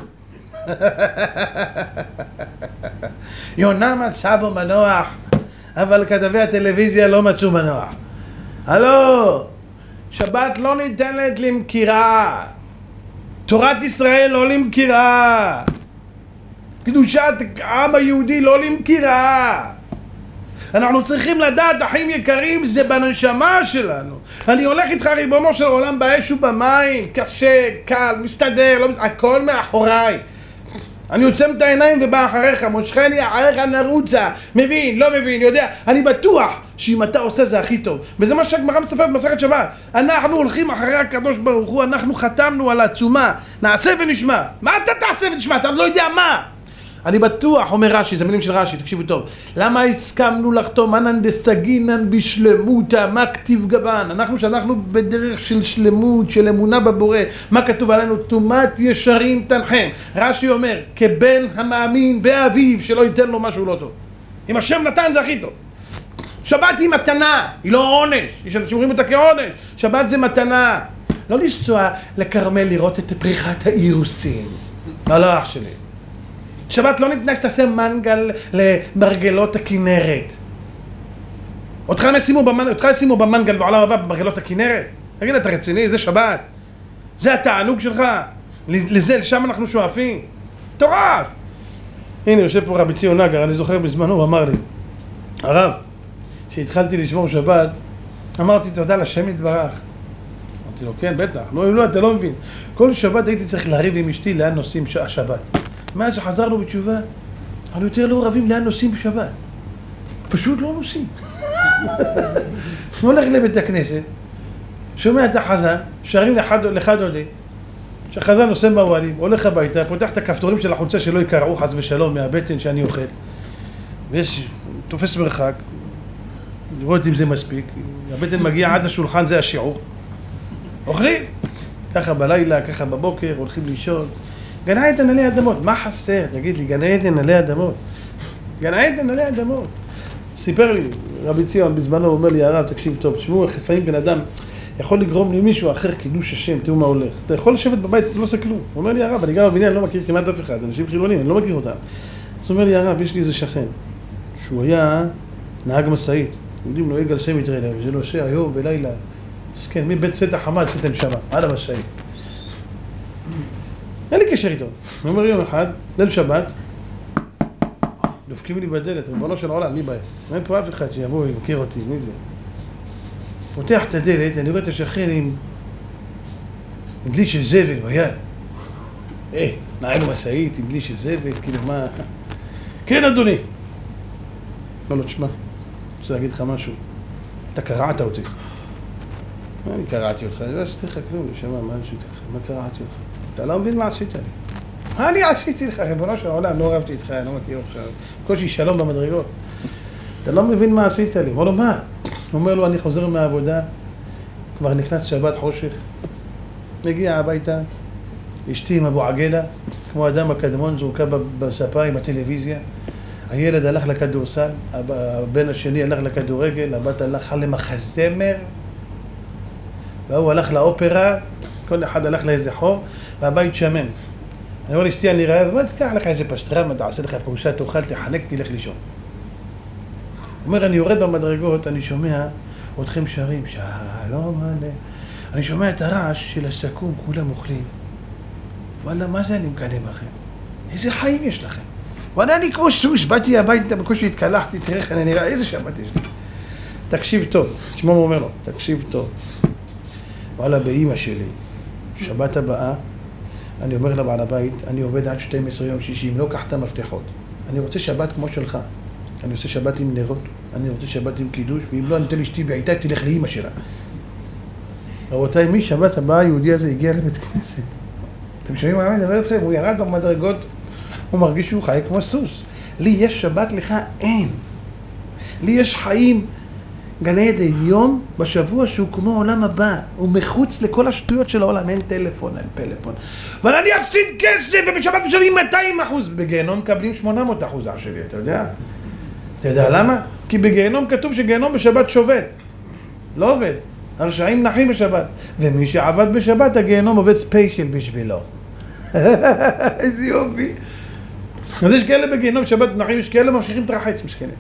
יונה מצא בו מנוח, אבל כתבי הטלוויזיה לא מצאו מנוח. הלו, שבת לא ניתנת למכירה. תורת ישראל לא למכירה. קדושת העם היהודי לא למכירה. אנחנו צריכים לדעת, אחים יקרים, זה בנשמה שלנו. אני הולך איתך ריבונו של עולם באש ובמים, קשה, קל, מסתדר, לא מסתדר, הכל מאחוריי. אני עוצם את העיניים ובא אחריך, מושכני אחריך נרוצה, מבין, לא מבין, יודע, אני בטוח שאם אתה עושה זה הכי טוב. וזה מה שהגמרא מספרת במסכת שבת. אנחנו הולכים אחרי הקדוש ברוך הוא, אנחנו חתמנו על העצומה, נעשה ונשמע. מה אתה תעשה ונשמע? אתה לא יודע מה. אני בטוח, אומר רש"י, זה מילים של רש"י, תקשיבו טוב. למה הסכמנו לחתום? אנן דסגינן בשלמותה, מה כתיב גבן? אנחנו שאנחנו בדרך של שלמות, של אמונה בבורא. מה כתוב עלינו? תומת ישרים תנחם. רש"י אומר, כבן המאמין באביו, שלא ייתן לו משהו לא טוב. אם השם נתן זה הכי טוב. שבת היא מתנה, היא לא עונש. יש אנשים אומרים אותה כעונש. שבת זה מתנה. לא לנסוע לכרמל לראות את פריחת האירוסין. לא, לא אח שלי. שבת לא ניתנה שתעשה מנגל למרגלות הכנרת. אותך ישימו במנגל, אותך ישימו במנגל בעולם הבא במרגלות הכנרת. תגיד, אתה רציני, זה שבת. זה התענוג שלך. לזה, לשם אנחנו שואפים. טורף. הנה, יושב פה רבי ציון נגר, אני זוכר בזמנו, הוא אמר לי, הרב, כשהתחלתי לשמור שבת, אמרתי תודה לשם יתברך. אמרתי לו, כן, בטח. לא, לא, אתה לא מבין. כל שבת הייתי צריך לריב עם אשתי לאן נוסעים השבת. מאז שחזרנו בתשובה, אנחנו יותר לא רבים לאן נוסעים בשבת. פשוט לא נוסעים. הולך לבית הכנסת, שומע את החזן, שרים לאחד עולה, שהחזן נוסע מהוואלים, הולך הביתה, פותח את הכפתורים של החולצה שלא יקרעו חס ושלום מהבטן שאני אוכל, ויש, תופס מרחק, לראות אם זה מספיק, הבטן מגיע עד השולחן, זה השיעור. אוכלים, ככה בלילה, ככה בבוקר, הולכים לישון. גן עדן עלי אדמות, מה חסר? תגיד לי, גן עדן עלי אדמות. גן עדן עלי אדמות. סיפר לי, רבי ציון בזמנו אומר לי, הרב, תקשיב טוב, תשמעו, לפעמים בן אדם יכול לגרום למישהו אחר קידוש השם, תראו מה הולך. אתה יכול לשבת בבית, אתה לא עושה כלום. הוא אומר לי, הרב, אני גר בבניין, אני לא מכיר כמעט אף אחד, אנשים חילונים, אני לא מכיר אותם. אז הוא אומר לי, הרב, יש לי איזה שכן, שהוא היה נהג מסעית, יודעים לו, יגאל שם יתראה להם, וזה לא עושה היום ולילה. אז כן, מבית צאת החמד, צאתם שמה, עד המסעית. אין לי קשר איתו. הוא אומר יום אחד, ליל שבת, דופקים לי בדלת, ריבונו של העולם, מי בהם? אין פה אף אחד שיבוא, יבקר אותי, מי זה? פותח את הדלת, אני רואה את השכן עם דלי של זבל ביד. אה, נעל מסעית עם דלי של זבל, כאילו מה... כן, אדוני. לא, לא, תשמע, אני רוצה להגיד לך משהו. אתה קרעת אותי. מה אני קרעתי אותך? אני לא עשיתי לך כלום, נשמע, מה עשיתי לך? מה קרעתי אותך? אתה לא מבין מה עשית לי. מה אני עשיתי לך? ריבונו של העולם, לא רבתי איתך, אני לא מכיר אותך. קושי שלום במדרגות. אתה לא מבין מה עשית לי. אומר לו, מה? הוא אומר לו, אני חוזר מהעבודה, כבר נכנס שבת חושך, מגיע הביתה, אשתי עם אבו עגלה, כמו אדם הקדמון, זרוקה בספה עם הטלוויזיה, הילד הלך לכדורסל, הבן השני הלך לכדורגל, הבת הלכה למחזמר, והוא הלך לאופרה, כל אחד הלך לאיזה חור, והבית שמן. אני אומר לאשתי, אני רעב, מה תקח לך איזה פשטרמה, תעשה לך פרוסה, תאכל, תחנק, תלך לישון. הוא אומר, אני יורד במדרגות, אני שומע אתכם שרים, שלום עליה. אני שומע את הרעש של הסכו"ם, כולם אוכלים. וואלה, מה זה אני מקדם לכם? איזה חיים יש לכם? וואלה, אני כמו סוס, באתי הביתה, בקושי התקלחתי, תראה איך אני נראה, איזה שבת יש לי. תקשיב טוב, תשמע מה אומר לו, תקשיב טוב. וואלה, באמא שלי, שבת הבאה, אני אומר לבעל הבית, אני עובד עד שתים עשרה יום שישי, אם לא קח את המפתחות. אני רוצה שבת כמו שלך. אני רוצה שבת עם נרות, אני רוצה שבת עם קידוש, ואם לא, אני אתן לאשתי בעיטה, תלך לאמא שלה. רבותיי, מי שבת הבאה, היהודי הזה הגיע לבית כנסת. אתם שומעים מה אני מדבר אתכם? הוא ירד במדרגות, הוא מרגיש שהוא חי כמו סוס. לי יש שבת, לך אין. לי יש חיים גן עדן, יום בשבוע שהוא כמו העולם הבא. הוא מחוץ לכל השטויות של העולם, אין טלפון, אין פלאפון. אבל אני אפסיד כסף, ובשבת משלמים מאתיים אחוז. בגיהנום מקבלים שמונה מאות אחוז שלי, אתה יודע? אתה יודע למה? כי בגיהנום כתוב שגיהנום בשבת שובת. לא עובד. הרשעים נחים בשבת. ומי שעבד בשבת, הגיהנום עובד ספיישל בשבילו. איזה יופי. אז יש כאלה בגיהנום בשבת נחים, יש כאלה ממשיכים את הרחץ, משכנים.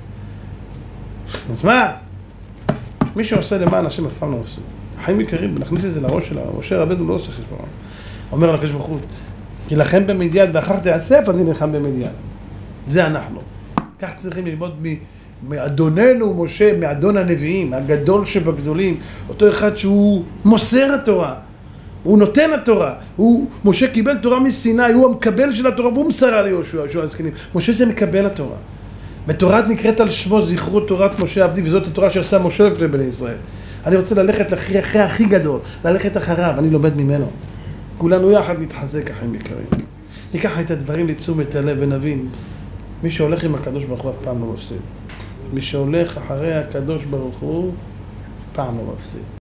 אז מה? מי שעושה למען השם אף פעם לא מפסיד. החיים יקרים, נכניס את זה לראש שלה. משה רבנו לא עושה חשבון. אומר לקדוש ברוך הוא, כי לכם במדיין, ואחר תיאסף, אני נלחם במדיין. זה אנחנו. כך צריכים ללמוד מאדוננו משה, מאדון הנביאים, הגדול שבגדולים, אותו אחד שהוא מוסר התורה, הוא נותן התורה, הוא, משה קיבל תורה מסיני, הוא המקבל של התורה, והוא מסרה ליהושע, יהושע הזקנים. משה זה מקבל התורה. בתורה נקראת על שמו, זכרו תורת משה עבדי, וזאת התורה שעשה משה לפני בני ישראל. אני רוצה ללכת אחרי, אחרי הכי גדול, ללכת אחריו, אני לומד ממנו. כולנו יחד נתחזק, אחים יקרים. ניקח את הדברים לתשומת הלב ונבין, מי שהולך עם הקדוש ברוך הוא אף פעם לא מפסיד. מי שהולך אחרי הקדוש ברוך הוא, אף פעם לא מפסיד.